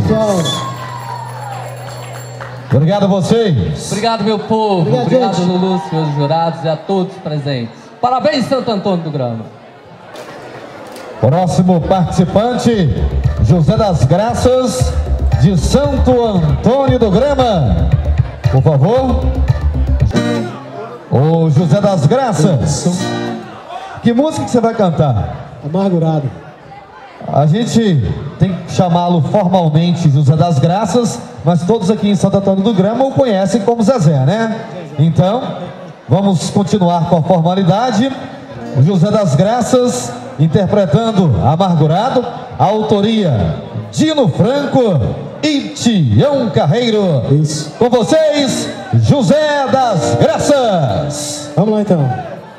Obrigado a vocês. Obrigado, meu povo. Obrigado, Obrigado, gente. Lulu, senhores jurados e a todos presentes. Parabéns, Santo Antônio do Grama. Próximo participante, José das Graças, de Santo Antônio do Grama. Por favor. Ô José das Graças, que música que você vai cantar? Amargurado. A gente tem que chamá-lo formalmente José das Graças, mas todos aqui em Santo Antônio do Grama o conhecem como Zezé, né? Então, vamos continuar com a formalidade. O José das Graças interpretando Amargurado, a autoria Dino Franco e Tião Carreiro. Isso. Com vocês, José das Graças. Vamos lá então.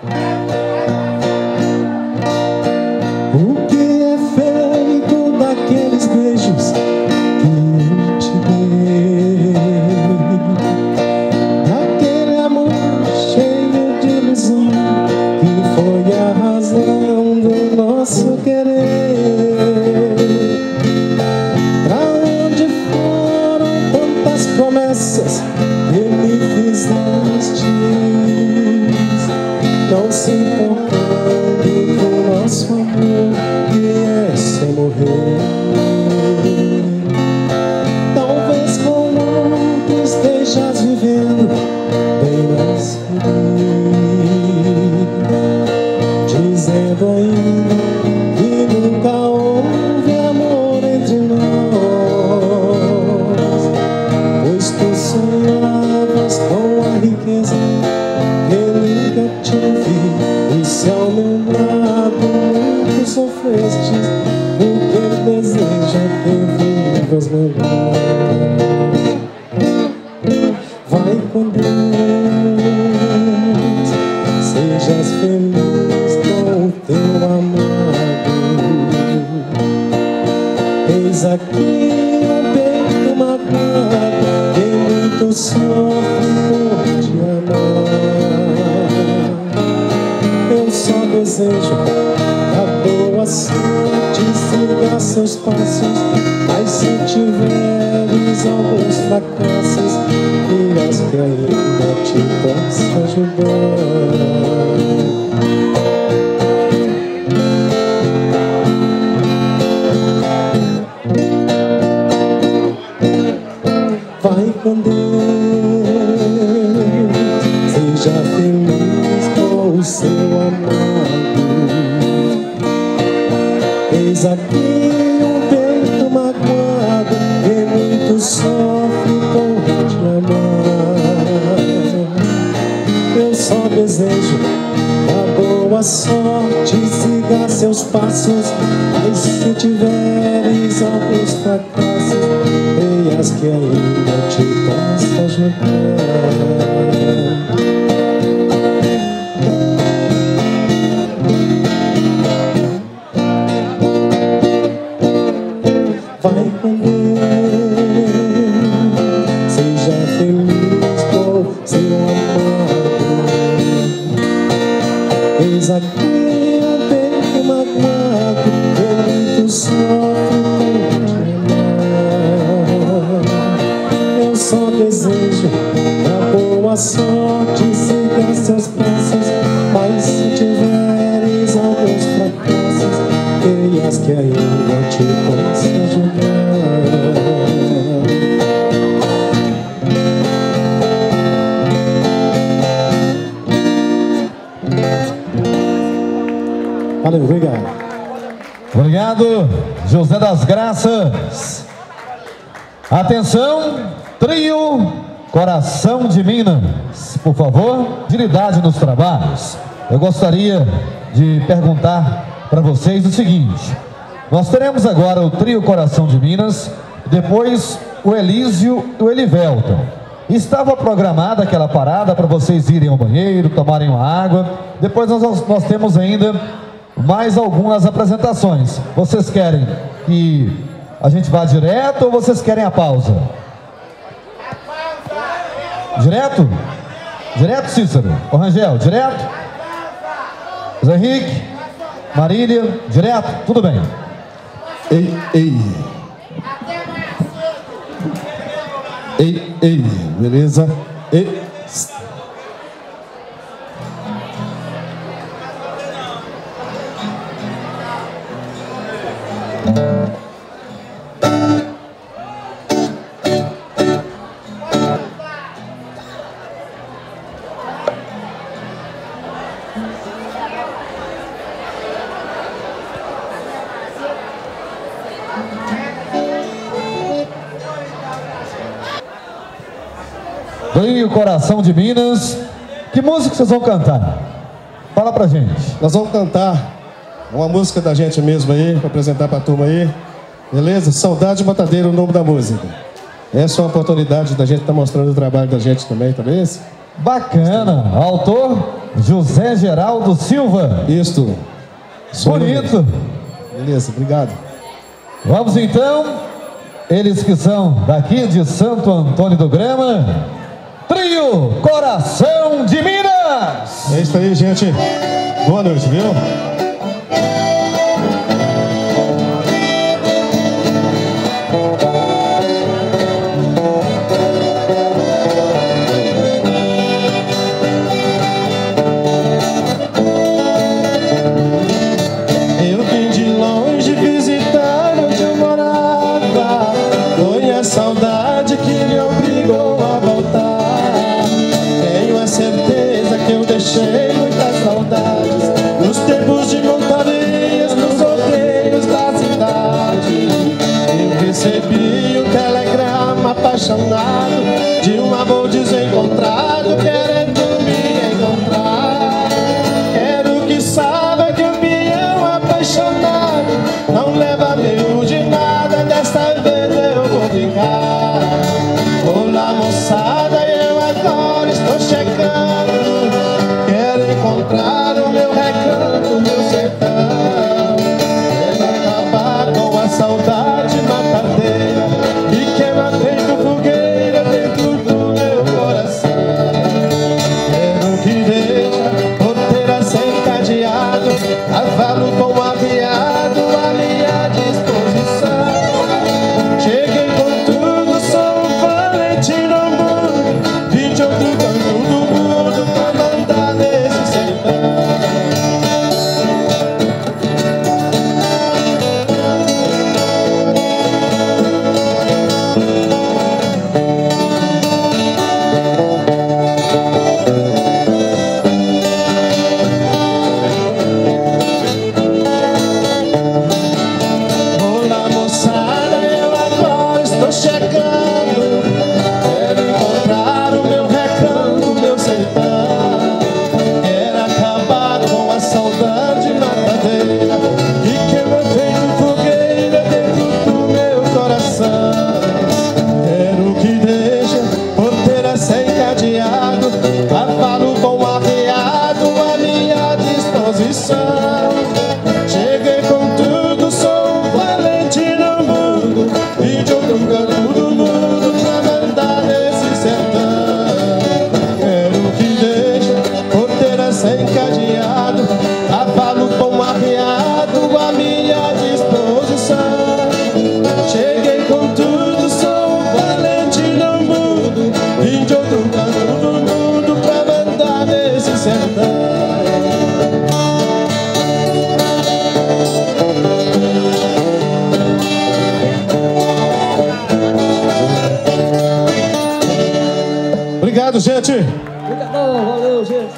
O que é feito daqueles beijos que eu te dei? Daquele amor cheio de ilusão que foi a razão do nosso querer. Pra onde foram tantas promessas que me fizeste? Não se importando com nosso amor, que é sem morrer. Talvez com outro estejas vivendo bem mais feliz, dizendo ainda que nunca houve amor entre nós, pois tu sonhavas com a riqueza que nunca tive, e se ao meu lado muito sofreste, o que deseja ter vivas melhores. Vai com Deus, sejas feliz com o teu amado. Eis aqui um peito magoado que muito sofre por te amar. Eu só desejo a boa sorte, siga seus passos, mas se tiveres alguns fracassos, dirás que ainda te posso ajudar. Vai com Deus, seja feliz com o seu amado. Eis aqui um peito magoado que muito sofre por te amar. Eu só desejo a boa sorte, siga seus passos, mas se tiveres alguns fracassos, veias que ainda te posso ajudar. Vai com Deus, seja feliz com Mas aqui eu tenho magoado, eu muito sofro por te amar. Eu só desejo a boa sorte, siga seus passos, mas se tiveres alguns fracassos, creias que ainda te posso ajudar. Valeu, obrigado. Obrigado, José das Graças. Atenção, trio Coração de Minas, por favor, agilidade nos trabalhos. Eu gostaria de perguntar para vocês o seguinte: nós teremos agora o trio Coração de Minas, depois o Elísio e o Elivelton. Estava programada aquela parada para vocês irem ao banheiro, tomarem uma água. Depois nós, nós temos ainda mais algumas apresentações. Vocês querem que a gente vá direto ou vocês querem a pausa? Direto? Direto, Cícero? Ô Rangel, direto? Zé Henrique? Marília? Direto? Tudo bem. Ei, ei. Ei, ei, beleza? Ei. Trio Coração de Minas. Que música vocês vão cantar? Fala pra gente. Nós vamos cantar uma música da gente mesmo aí, para apresentar pra turma aí. Beleza? Saudade Matadeira, o nome da música. Essa é uma oportunidade da gente estar tá mostrando o trabalho da gente também, tá bem? Bacana. Autor José Geraldo Silva. Isso. Bonito. Beleza, obrigado. Vamos então. Eles que são daqui de Santo Antônio do Grama. Trio Coração de Minas. É isso aí, gente. Boa noite, viu? Eu vim de longe visitar onde eu morava. Foi a saudade que me obrigou a voltar. Tenho a certeza que eu deixei muitas saudades nos tempos de montarias, nos rodeios da cidade. Eu recebi um telegrama apaixonado de um amor desencontrado querendo me encontrar. Quero que saiba que o peão apaixonado não leva medo de nada, desta vez eu vou ficar. Olá moçada, eu agora estou chegando. Quero encontrar o meu recanto, o meu sertão. Quero acabar com a saudade matadeira e queima feito fogueira larga tudo, tudo pra mandar nesse sertão. Obrigado, gente. Obrigadão, valeu, gente.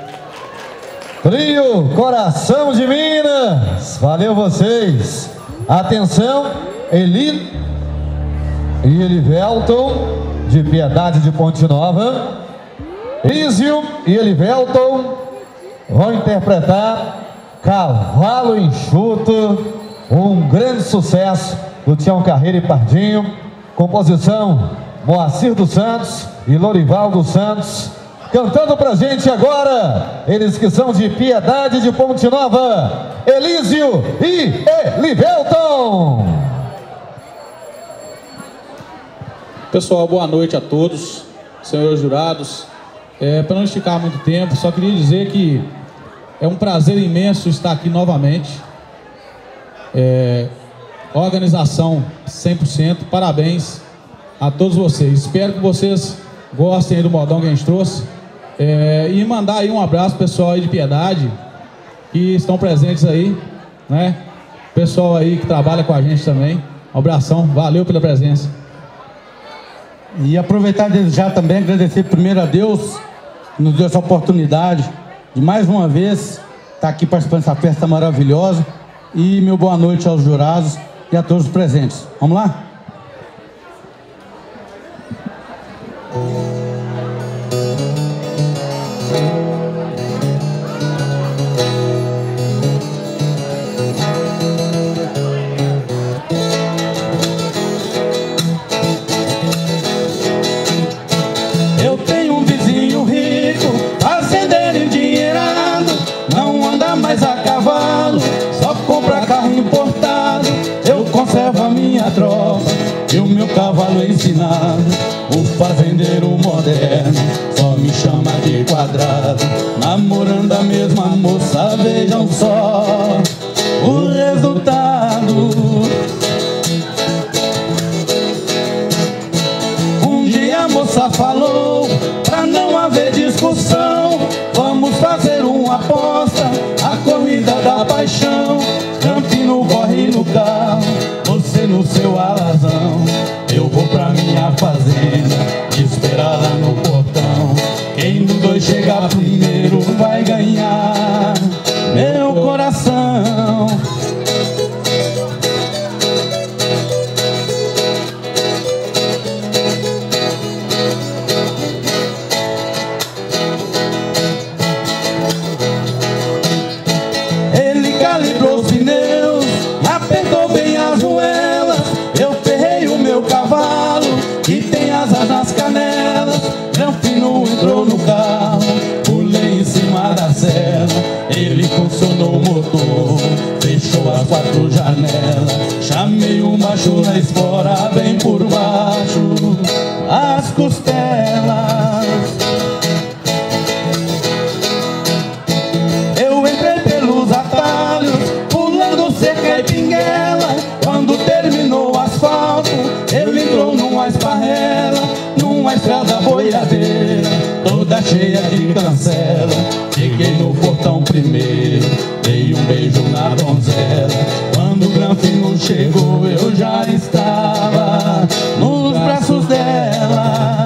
Trio Coração de Minas, valeu vocês. Atenção, Eli e Elivelton de Piedade de Ponte Nova. Ísio e Elivelton vão interpretar Cavalo Enxuto, um grande sucesso do Tião Carreira e Pardinho. Composição Moacir dos Santos e Lorival dos Santos. Cantando pra gente agora, eles que são de Piedade de Ponte Nova, Elísio e Elivelton. Pessoal, boa noite a todos, senhores jurados. É, para não esticar muito tempo, só queria dizer que é um prazer imenso estar aqui novamente. É, organização cem por cento, parabéns a todos vocês. Espero que vocês gostem aí do modão que a gente trouxe. É, e mandar aí um abraço pro pessoal aí de Piedade, que estão presentes aí, né? Pessoal aí que trabalha com a gente também. Um abração, valeu pela presença. E aproveitar desde já também agradecer primeiro a Deus que nos deu essa oportunidade de mais uma vez estar aqui participando dessa festa maravilhosa. E meu boa noite aos jurados e a todos os presentes. Vamos lá? Eu tenho um vizinho rico, fazendeiro endinheirado, não anda mais a cavalo, só compra carro importado. Eu conservo a minha tropa e o meu cavalo ensinado. O fazendeiro moderno só me chama de quadrado. Namorando a mesma moça, vejam só o resultado. Um dia a moça falou, pra não haver discussão, vamos fazer uma aposta, a corrida da paixão. Campino corre no carro, você no seu alazão. Eu vou pra minha fazenda, te esperar lá no portão. Quem dos dois chegar primeiro vai ganhar meu coração. Ele calibrou os pneus, apertou bem as ruelas. Eu ferrei o meu cavalo, que tem asas nas canelas. Granfino entrou no carro, pulei em cima da cela. Ele funcionou o motor, fechou as quatro janelas. Chamei o macho na espora, bem por baixo as costelas. Eu entrei pelos atalhos, pulando cerca e pinguela. Quando terminou o asfalto, ele entrou numa esparrela, numa estrada boiadeira, toda cheia de cancela. Cheguei no portão primeiro, dei um beijo na donzela. Quando o Granfino chegou, eu já estava nos braços dela.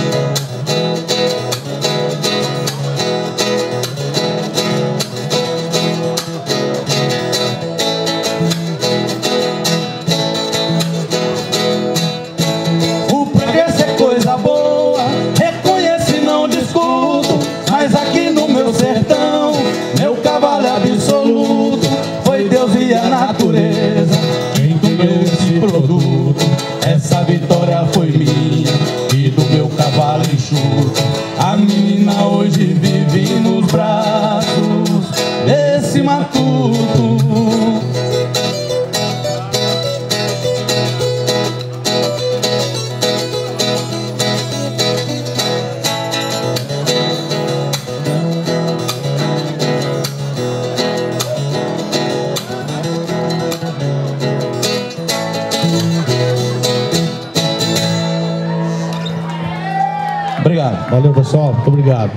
O progresso é coisa boa, reconheço e não discuto, mas aqui no meu sertão, meu cavalo é absoluto. Foi Deus e a natureza quem criou esse produto. Essa vitória foi minha e do meu cavalo enxuto. A menina hoje vive nos braços desse matuto. Obrigado. obrigado. Valeu, pessoal. Muito obrigado.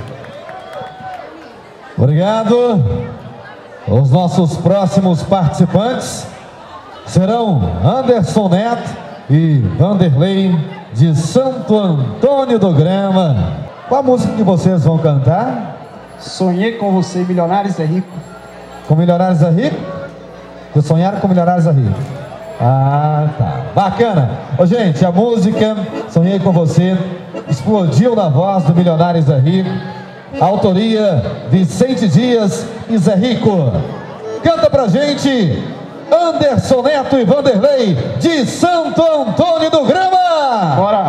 Obrigado. Os nossos próximos participantes serão Anderson Neto e Vanderlei de Santo Antônio do Grama. Qual a música que vocês vão cantar? Sonhei com você, Milionários é Rico. Com Milionários é Rico? Vocês sonharam com Milionários é Rico? Ah, tá. Bacana. Ô, gente, a música Sonhei com Você explodiu na voz do Milionários é Rico. Autoria Vicente Dias e Zé Rico. Canta pra gente Anderson Neto e Vanderlei de Santo Antônio do Grama. Bora!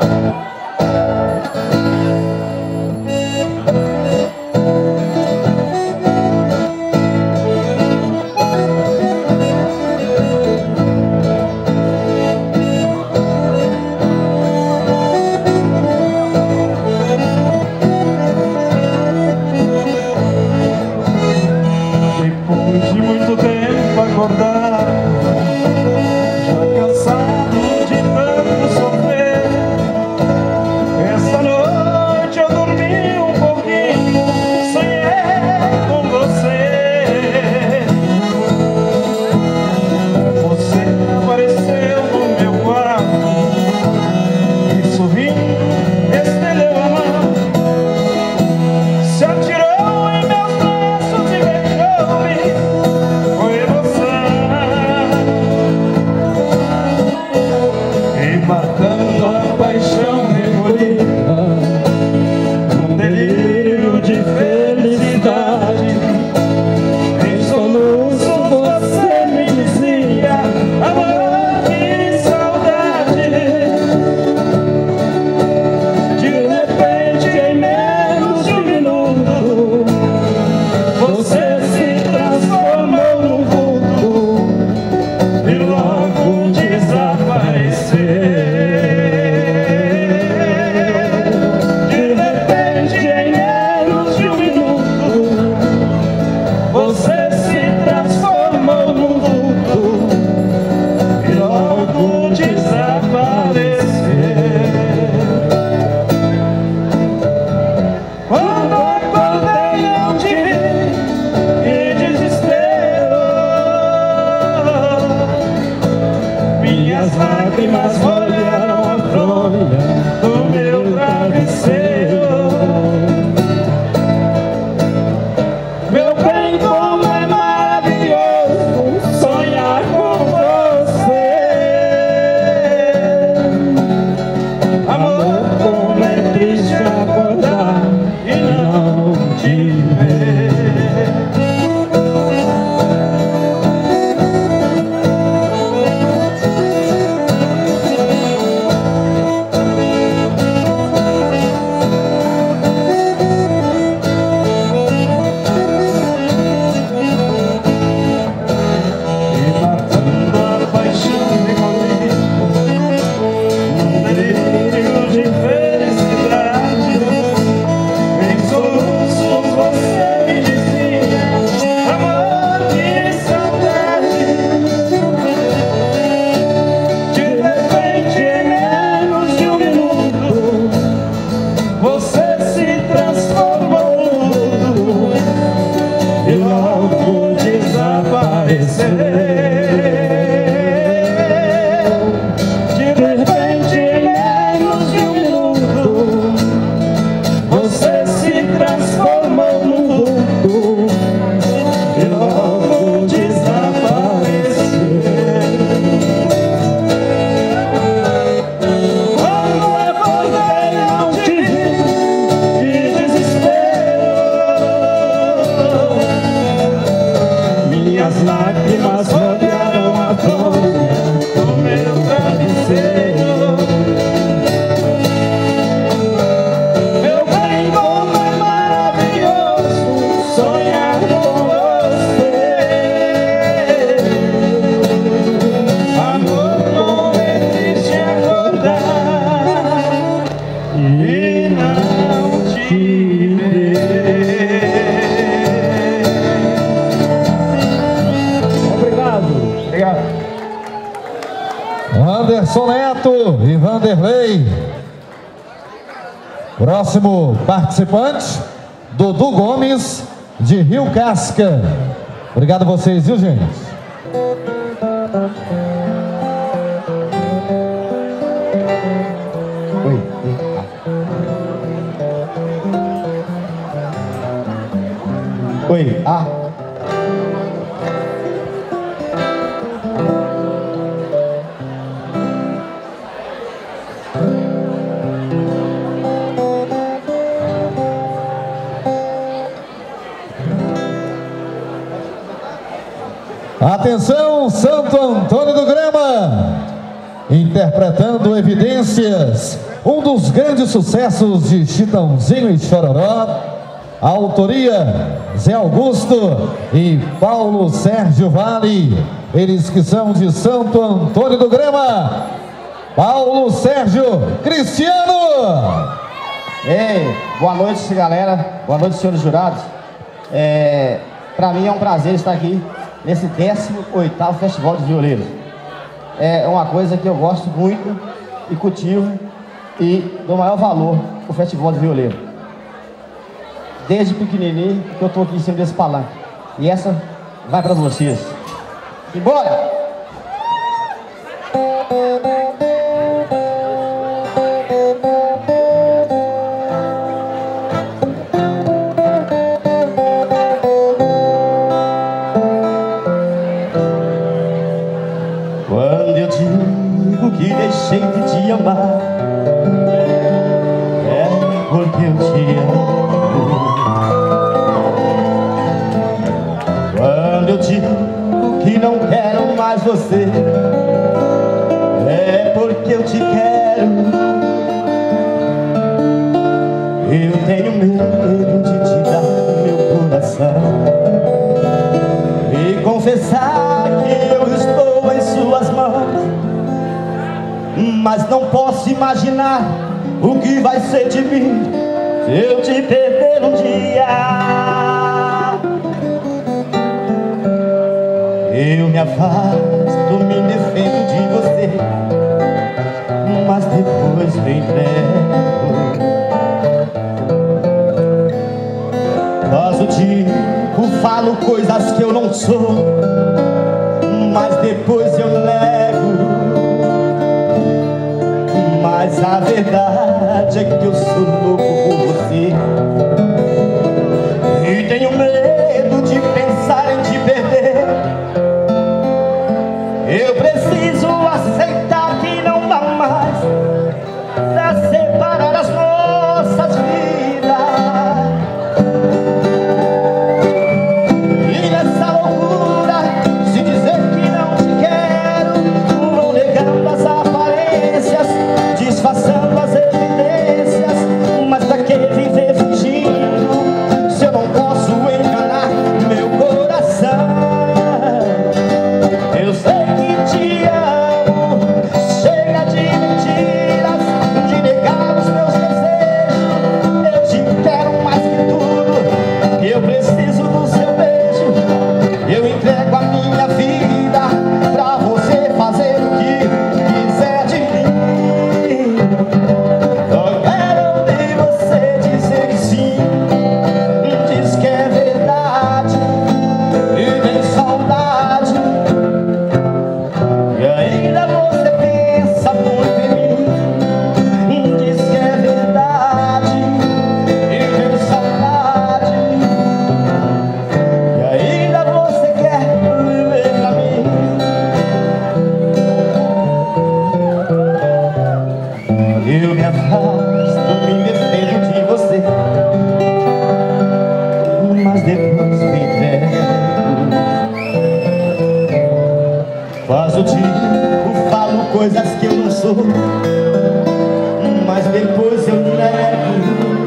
Depois de muito tempo acordar, já cansado de tanto sofrer, essa noite eu dormi um pouquinho, sonhei com você. Você apareceu no meu quarto e sorrindo estendeu a mão, se atirou em meus braços e beijou-me. Foi você, embarcando a paixão recolhida, um delírio de felicidade. Em soluços você me dizia: amor, que saudade. De repente, em menos de um minuto, você se transformou num vulto e logo desapareceu. De repente, em menos de um minuto, você se transformou num vulto e logo desapareceu. Quando acordei eu te vi e desespero, minhas lágrimas molharam a fronha do meu travesseiro. Meu bem, como é maravilhoso sonhar com você. Amor, como é triste acordar e não te ver. E matando a paixão recolhida, um delírio de felicidade. Em soluços você me dizia: amor, que saudade. De repente, em menos de um minuto, você se transformou num vulto e logo desapareceu. De repente, em menos de um minuto, você se transformou num vulto e logo desapareceu. Quando acordei eu te vi de desespero, minhas lágrimas molharam a fronha do meu travesseiro. Meu bem, como é maravilhoso sonhar com você. Amor, como é triste acordar e não te ver. Obrigado, obrigado. Anderson Neto e Vanderlei. Próximo participante, Dudu Gomes, de Rio Casca. Obrigado a vocês, viu, gente? Oi. Oi. Ah. Atenção, Santo Antônio do Grama, interpretando Evidências, um dos grandes sucessos de Chitãozinho e Chororó, a autoria Zé Augusto e Paulo Sérgio Vale, eles que são de Santo Antônio do Grama. Paulo Sérgio Cristiano. Ei, boa noite, galera, boa noite, senhores jurados. É, para mim é um prazer estar aqui nesse décimo oitavo Festival de Violeiros. É uma coisa que eu gosto muito e cultivo e dou maior valor ao Festival de Violeiro. Desde pequenininho que eu tô aqui em cima desse palanque. E essa vai para vocês. E bora! Quando eu digo que deixei de te amar, é porque eu te amo. Quando eu digo que não quero mais você, é porque eu te quero. Eu tenho medo de te dar meu coração e confessar que eu estou em suas mãos, mas não posso imaginar o que vai ser de mim se eu te perder um dia. Eu me afasto, me defendo de você, mas depois me entrego. Faço tipo, falo coisas que eu não sou, mas depois eu nego. Mas a verdade é que eu sou louco por você e tenho medo de pensar em te perder. Eu preciso aceitar que não dá mais pra separar as nossas vidas. E nessa loucura, se dizer que não te quero, vou negando as aparências, disfarçando as evidências. Mas pra que viver fingindo se eu não posso enganar meu coração? Eu sei que te amo, chega de mentiras, de negar os meus desejos. Eu te quero mais que tudo, eu preciso do seu beijo. Eu entrego a minha vida pra você fazer o que quiser de mim. Só quero ouvir você dizer que sim, diz que é verdade e tem saudade. E ainda você pensa muito em mim, diz que é verdade e tem saudade. E ainda você quer viver pra mim. Eu me afasto, me defendo de você, mas depois me entrego. Faço tipo, falo coisas que eu não sou, mas depois eu nego.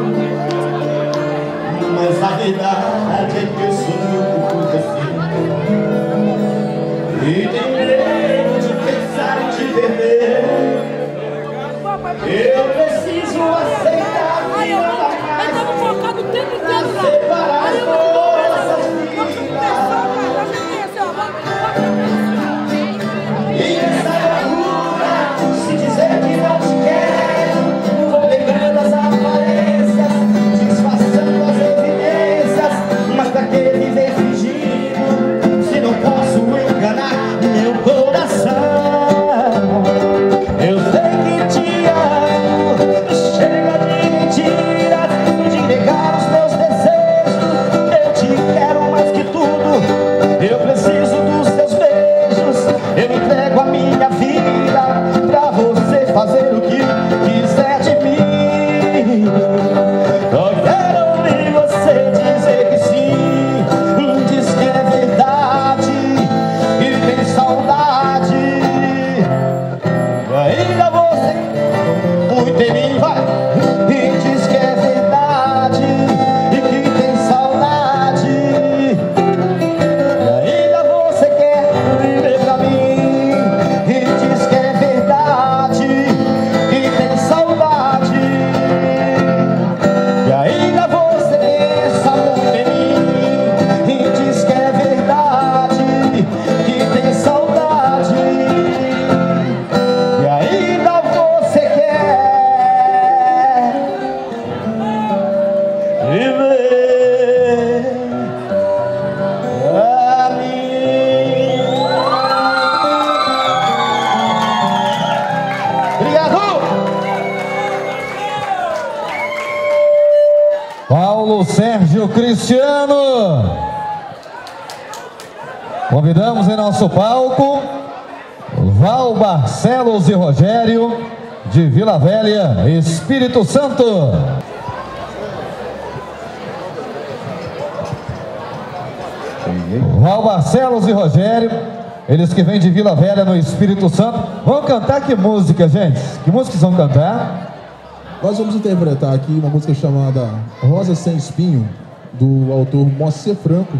Mas a verdade é que eu sou louco por você e tenho medo de pensar em te perder. Eu preciso aceitar que não dá mais pra separar as nossas vidas. E nessa loucura, se dizer que não te quero, vou negando as aparências. Paulo Sérgio Cristiano. Convidamos em nosso palco Val Barcelos e Rogério, de Vila Velha, Espírito Santo. Val Barcelos e Rogério, eles que vêm de Vila Velha, no Espírito Santo. Vão cantar que música, gente? Que música vão cantar? Nós vamos interpretar aqui uma música chamada Rosa Sem Espinho, do autor Moacir Franco.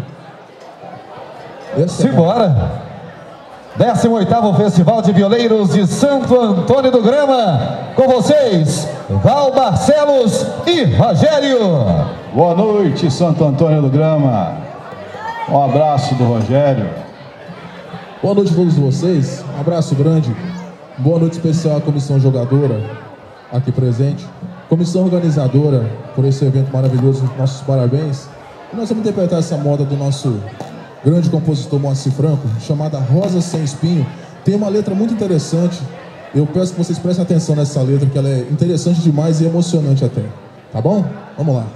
Simbora! décimo oitavo Festival de Violeiros de Santo Antônio do Grama. Com vocês, Val Barcelos e Rogério. Boa noite, Santo Antônio do Grama. Um abraço do Rogério. Boa noite a todos vocês. Um abraço grande. Boa noite especial à comissão jogadora aqui presente. Comissão organizadora por esse evento maravilhoso. Nossos parabéns. E nós vamos interpretar essa moda do nosso grande compositor Moacir Franco, chamada Rosa Sem Espinho. Tem uma letra muito interessante. Eu peço que vocês prestem atenção nessa letra, que ela é interessante demais e emocionante até. Tá bom? Vamos lá.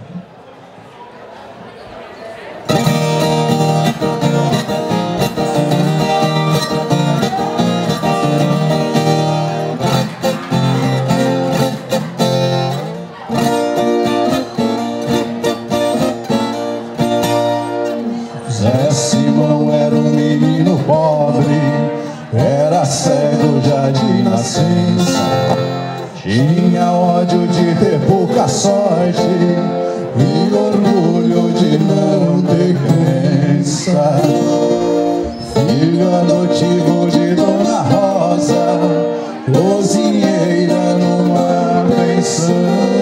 Zé Simão era um menino pobre, era cego já de nascença, tinha ódio de ter pouca sorte e orgulho de não ter crença. Filho adotivo de Dona Rosa, cozinheira numa pensão.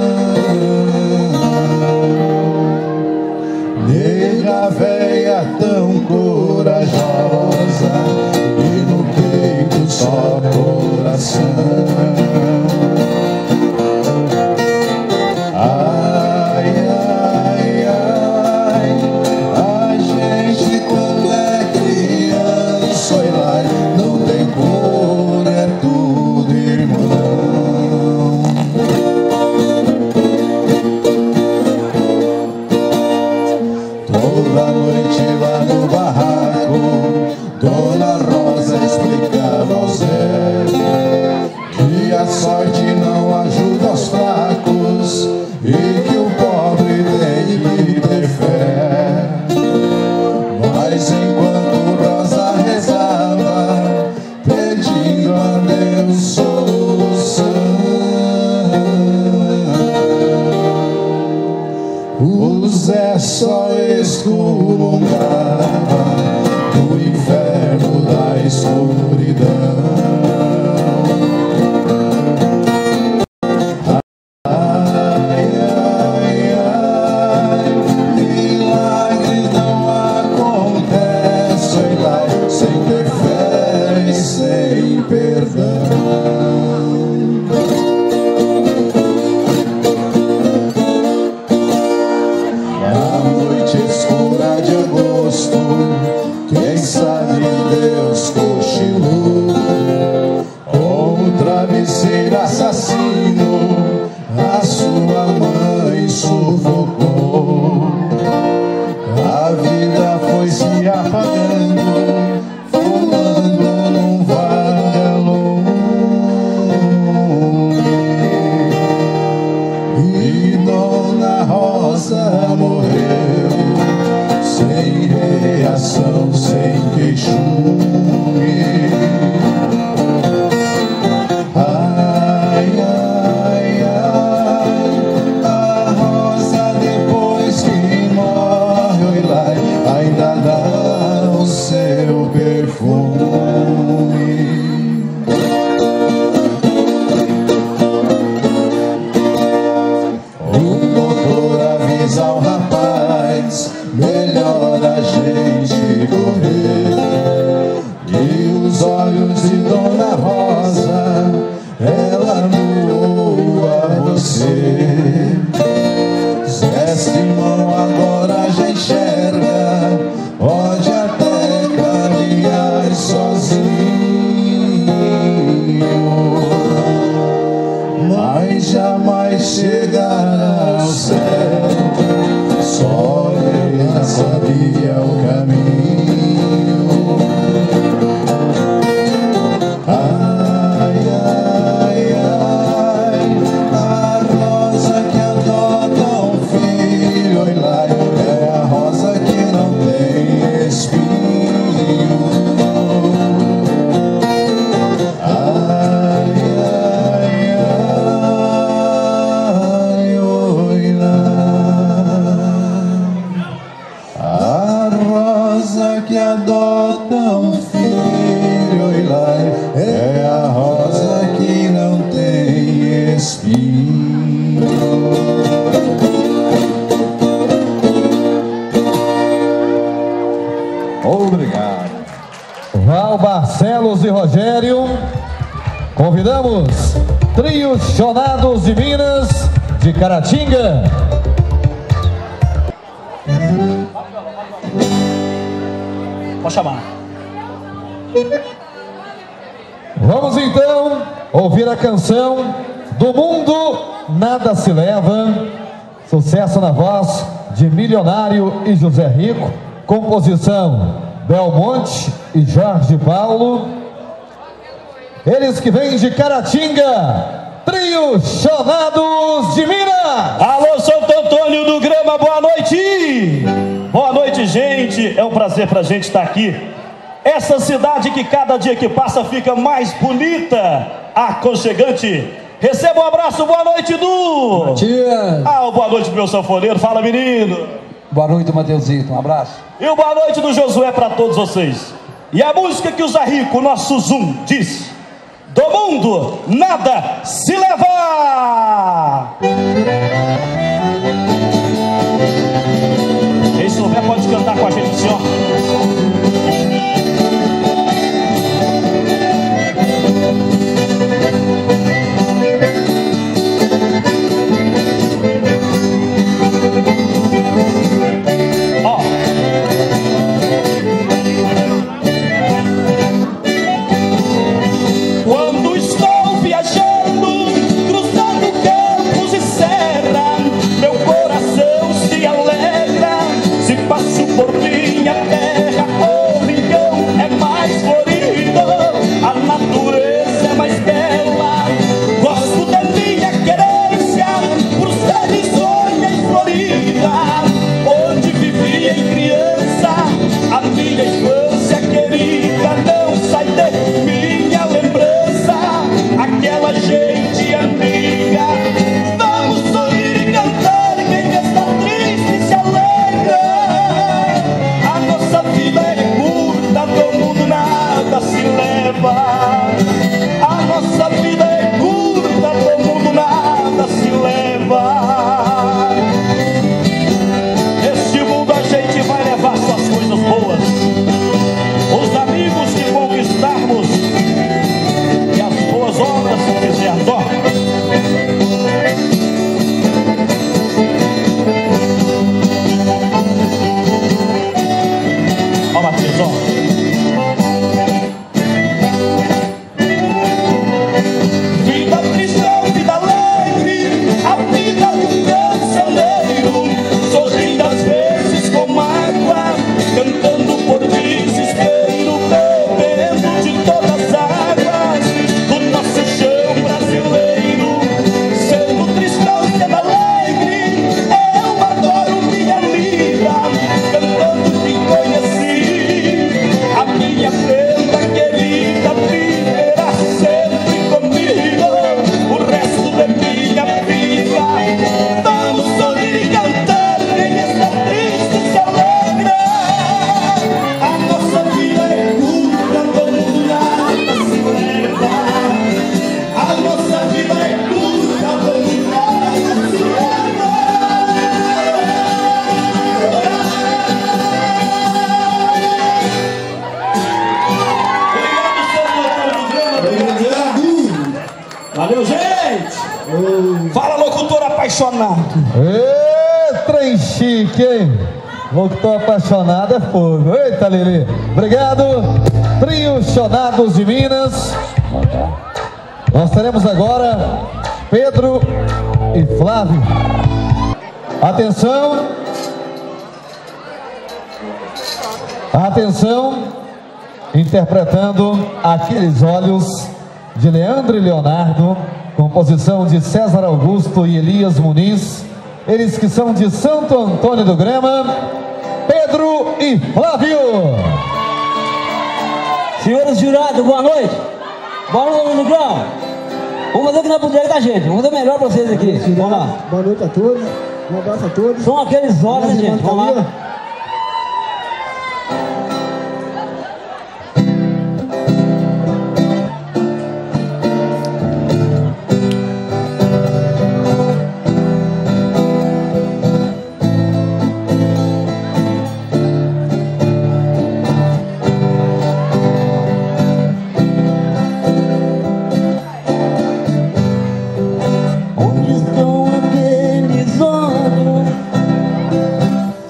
Nega véia tão corajosa e no peito só coração. Ai, ai, ai, a gente quando é criança, oi lá, não tem cor, é tudo irmão. Toda noite lá no barraco, Dona Rosa explicava ao Zé que a sorte não ajuda os fracos e que o pobre tem que ter fé. Mas enquanto Rosa rezava, pedindo a Deus solução, o Zé só excomungava do inferno da escuridão. Ai, ai, ai, milagres não acontecem lá sem ter fé e sem perdão. Escura de agosto, quem sabe Deus cochilou com o travesseiro assassino, a sua mãe sufocou. A vida foi se apagando, fumando num vagalume, e Dona Rosa morreu sem reação, sem queixume. Ai, ai, ai, a rosa depois que morre, oi lá, ainda dá o seu perfume. O doutor avisa ao rapaz, melhor a gente correr. E os olhos de Dona Rosa, ela amou a você. Zé Simão agora já enxerga, pode até caminhar sozinho, mas jamais chegará ao céu Barcelos e Rogério. Convidamos Trio Chonados de Minas, de Caratinga. Pode chamar. Vamos então ouvir a canção Do Mundo Nada Se Leva, sucesso na voz de Milionário e José Rico, composição Belmonte e Jorge Paulo. Eles que vêm de Caratinga, Trio Chonados de Minas. Alô, Santo Antônio do Grama, boa noite! Boa noite, gente. É um prazer pra gente estar aqui. Essa cidade que cada dia que passa fica mais bonita, aconchegante. Receba um abraço, boa noite, Du! Bom dia! Ah, boa noite pro meu sanfoneiro, fala, menino! Boa noite, Mateusito, um abraço. E o boa noite do Josué pra todos vocês. E a música que o Zé Rico, nosso Zoom, diz: do mundo nada se leva! Quem souber pode cantar com a gente, senhor. Ó. Quando estou viajando, cruzando campos e serra, meu coração se alegra. Se passo por minha terra, o rincão é mais florido, a natureza é mais bela. Gosto da minha querência por ser risonha e florida, onde vivi em criança, a minha infância querida. Não sai de minha lembrança aquela gente amiga. Vamos sorrir e cantar, quem está triste se alegra. A nossa vida é curta, do mundo nada se leva. A nossa vida é curta, do mundo nada se leva. Neste mundo a gente vai levar só as coisas boas, os amigos que conquistarmos e as boas obras que fizermos. Ó. Ó, Matheus, ó. Vida triste ou vida alegre, a vida de um cancioneiro, sorrindo às vezes com mágoa, cantando por desespero, bebendo de todas as águas do nosso chão brasileiro. Sendo triste ou sendo alegre, eu adoro minha vida, cantando que conheci. A minha prenda querida viverá sempre comigo o resto da minha vida. Vamos sorrir e cantar, quem está triste se alegra. A nossa vida é curta, do mundo nada se leva. A nossa vida é curta, do mundo nada se leva. Valeu, gente! Fala, locutor apaixonado! Ê, trem chique, hein? Locutor apaixonado é fogo. Eita, Lili. Obrigado. Trio Chonados de Minas. Nós teremos agora Pedro e Flávio. Atenção. Atenção. Interpretando Aqueles Olhos, de Leandro e Leonardo, composição de César Augusto e Elias Muniz. Eles que são de Santo Antônio do Grama, Pedro e Flávio. Senhores jurados, boa noite. Boa noite, no Grama. Vamos fazer o que nós pudermos da gente. Vamos fazer o melhor pra vocês aqui. Vamos lá. Boa noite a todos. Um abraço a todos. São aqueles olhos, né, gente? Vamos lá.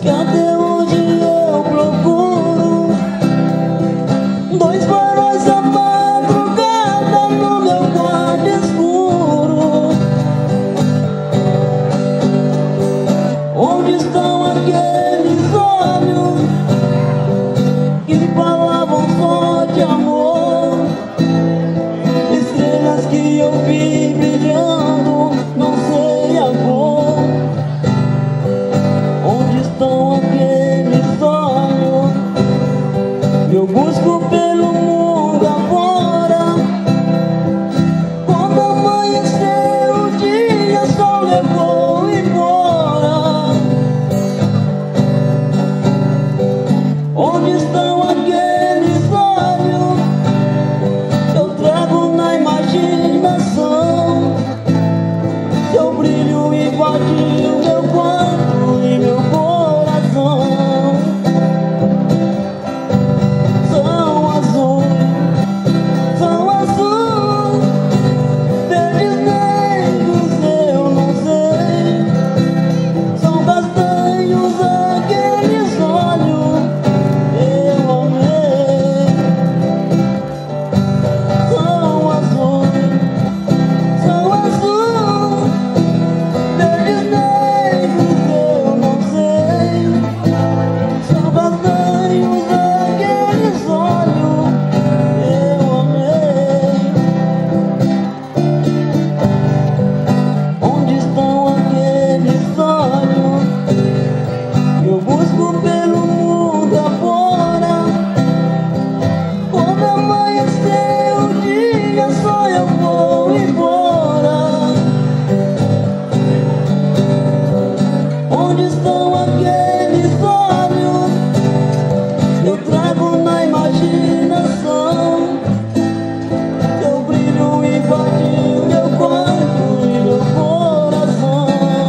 que até hoje eu procuro. Dois faróis à madrugada no meu quarto escuro. Onde estão aqueles olhos que falavam só de amor? Estrelas que eu vi brilhando, não sei a cor. Onde estão aqueles olhos? Eu busco pelo mundo afora. Quando amanheceu o dia, só levou embora. Onde estão aqueles olhos? Eu trago na imaginação. Seu brilho invadiu meu quarto e meu coração. São azuis, são azuis, verdes negros eu não sei. São castanhos aqueles olhos eu amei. São azuis, são azuis, verdes negros eu não sei. São castanhos aqueles olhos eu amei. Onde estão aqueles olhos? Eu busco pelo mundo afora. Quando amanhecer o dia, só eu vou embora. Onde estão aqueles olhos? Eu trago na imaginação. Seu brilho invadiu meu quarto e meu coração.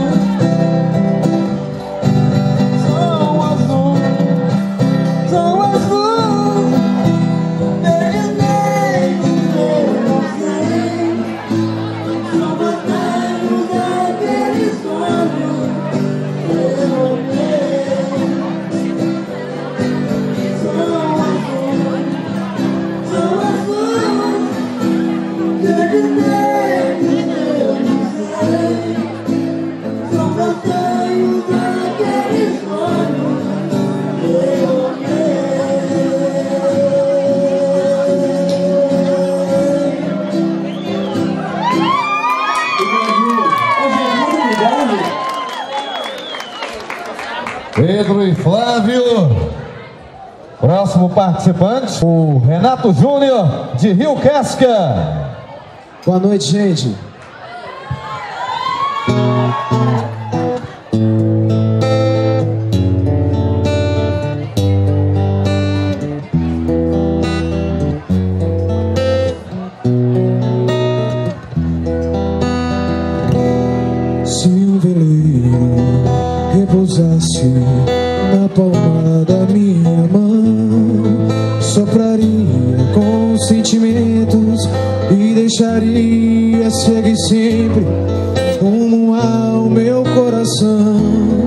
São azuis, são azuis, verdes negros eu não sei. São castanhos aqueles olhos eu amei. São azuis, são azuis, verdes negros eu não sei. São castanhos aqueles olhos eu amei. Pedro e Flávio. Próximo participante, o Renato Júnior, de Rio Casca. Boa noite, gente. Se um veleiro repousasse na palma da minha mão, sopraria com sentimentos e deixaria seguir sempre rumo ao meu coração.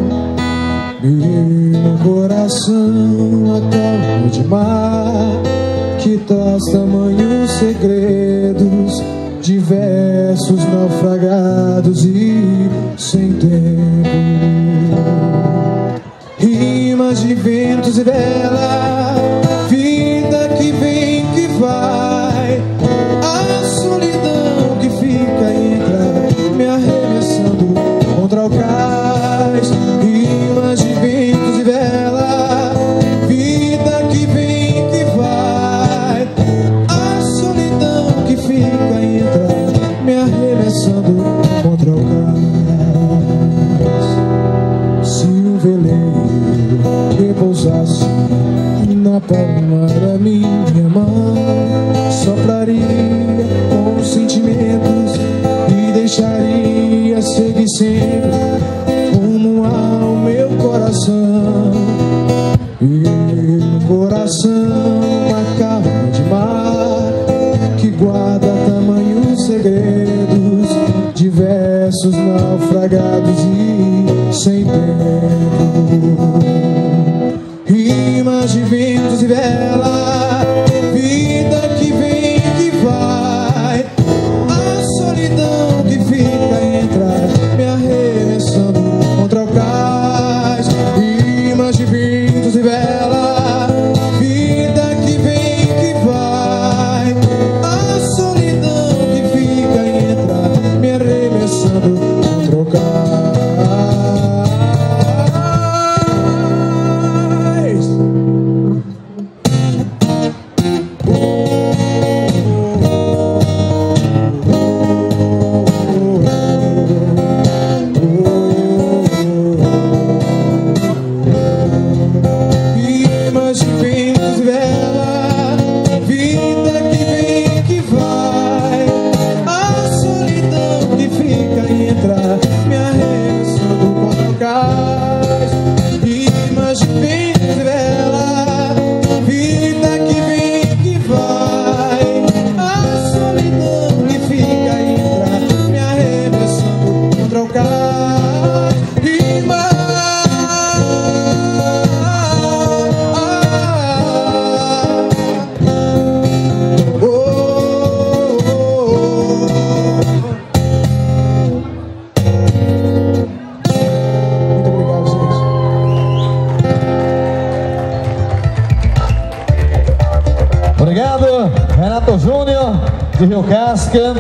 Meu coração a calma de mar que traz tamanhos segredos, diversos naufragados e sem tempo. Rimas de ventos e vela, vida que vem que vai, a solidão que fica e entra me arremessando contra o cais. Rimas de ventos e vela, vida que vem que vai, a solidão que fica e entra me arremessando contra o cais. Se um veleiro repousasse na palma da minha mão, sopraria com sentimentos e deixaria seguir sempre rumo ao meu coração. E no coração a calma de mar que guarda tamanhos segredos, diversos naufragados e sem tempo. de vento e vela, vida que vem e que vai, a solidão que fica entra, me arremessando contra o cais e mais. Obrigado, Renato Júnior, de Rio Casca.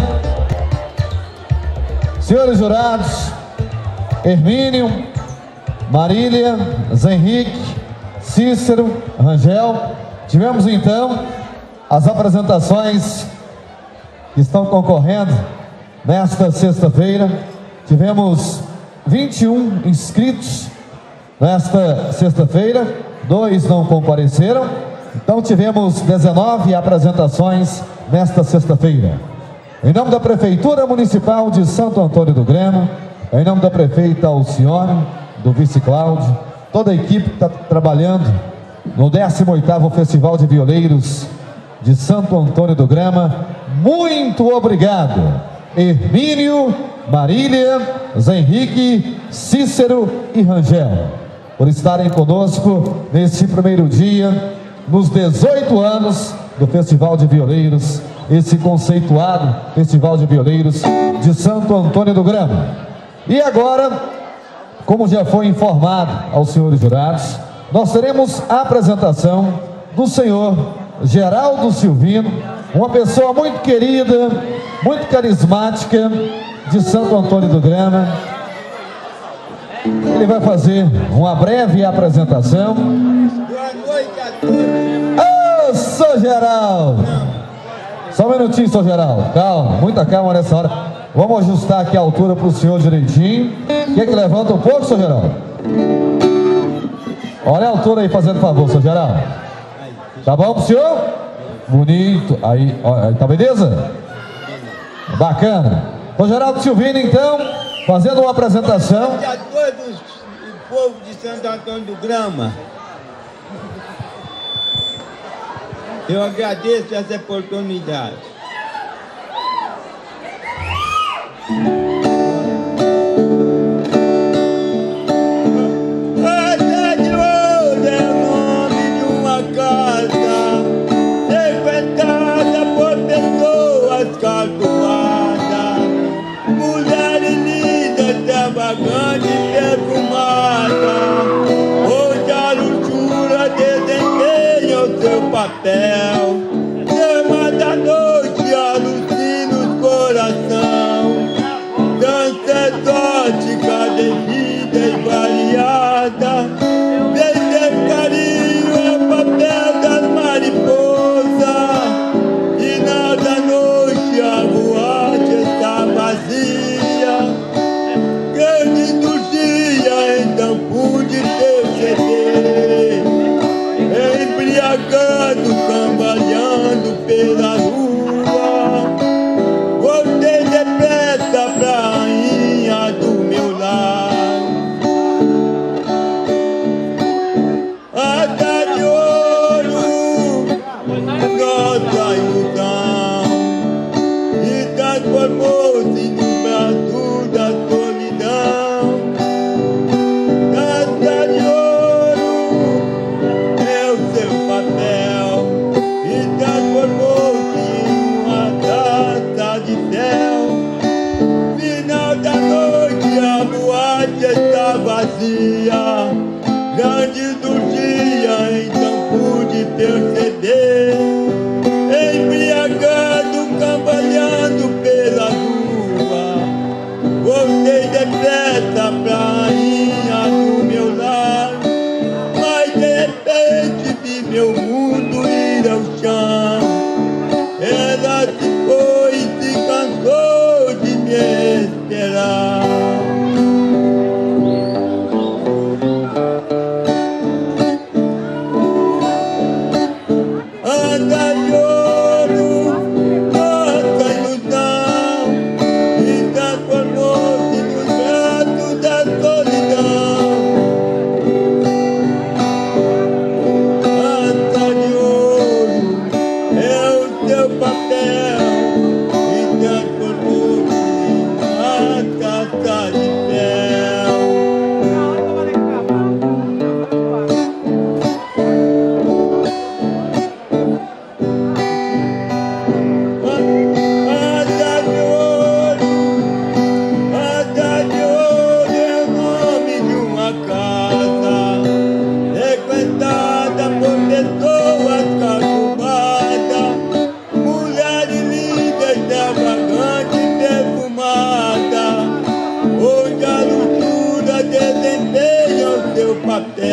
Senhores jurados, Hermínio, Marília, Zé Henrique, Cícero, Rangel. Tivemos então as apresentações que estão concorrendo nesta sexta-feira. Tivemos vinte e um inscritos nesta sexta-feira, dois não compareceram. Então tivemos dezenove apresentações nesta sexta-feira. Em nome da Prefeitura Municipal de Santo Antônio do Grama, em nome da prefeita Alcione, do vice Cláudio, toda a equipe que está trabalhando no décimo oitavo Festival de Violeiros de Santo Antônio do Grama, muito obrigado. Hermínio, Marília, Zé Henrique, Cícero e Rangel, por estarem conosco neste primeiro dia, nos dezoito anos do Festival de Violeiros, esse conceituado Festival de Violeiros de Santo Antônio do Grama. E agora, como já foi informado aos senhores jurados, nós teremos a apresentação do senhor Geraldo Silvino, uma pessoa muito querida, muito carismática de Santo Antônio do Grama. Ele vai fazer uma breve apresentação. Boa noite a todos. Ô, Sr. Geraldo! Só um minutinho, Sr. Geraldo. Calma, muita calma nessa hora. Vamos ajustar aqui a altura para o senhor direitinho. Quer que levanta um pouco, Sr. Geraldo? Olha a altura aí, fazendo favor, Sr. Geraldo. Tá bom pro senhor? Bonito. Aí, ó, tá beleza? Bacana. Sr. Geraldo Silvino, então, fazendo uma apresentação. Boa noite a todos, o povo de Santo Antônio do Grama. Eu agradeço essa oportunidade. Casa de ouro é o nome de uma casa frequentada por pessoas calculadas, mulheres lindas, extravagantes e perfumadas, onde a luxúria desempenha o seu papel. Chama da noite alucina os coração,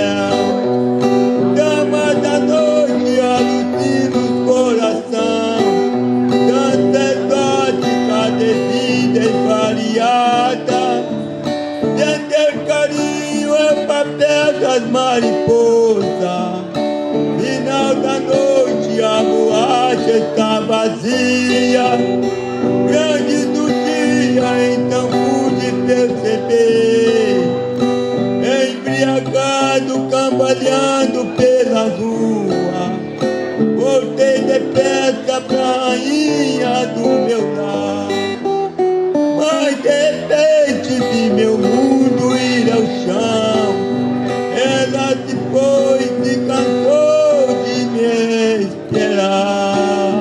céu. Dama da noite alucina o coração, tanta exótica, devida e variada. Vender carinho é o papel das mariposas. Final da noite a boate está vazia. Grande do dia, então pude perceber. Embriagado, cambaleando pela rua, voltei depressa pra rainha do meu lar. Mas de repente vi meu mundo ir ao chão. Ela se foi, se cansou de me esperar.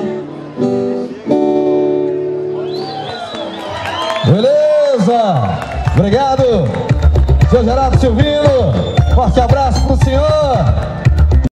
Beleza! Obrigado, seu Geraldo Silvino. Forte abraço pro senhor.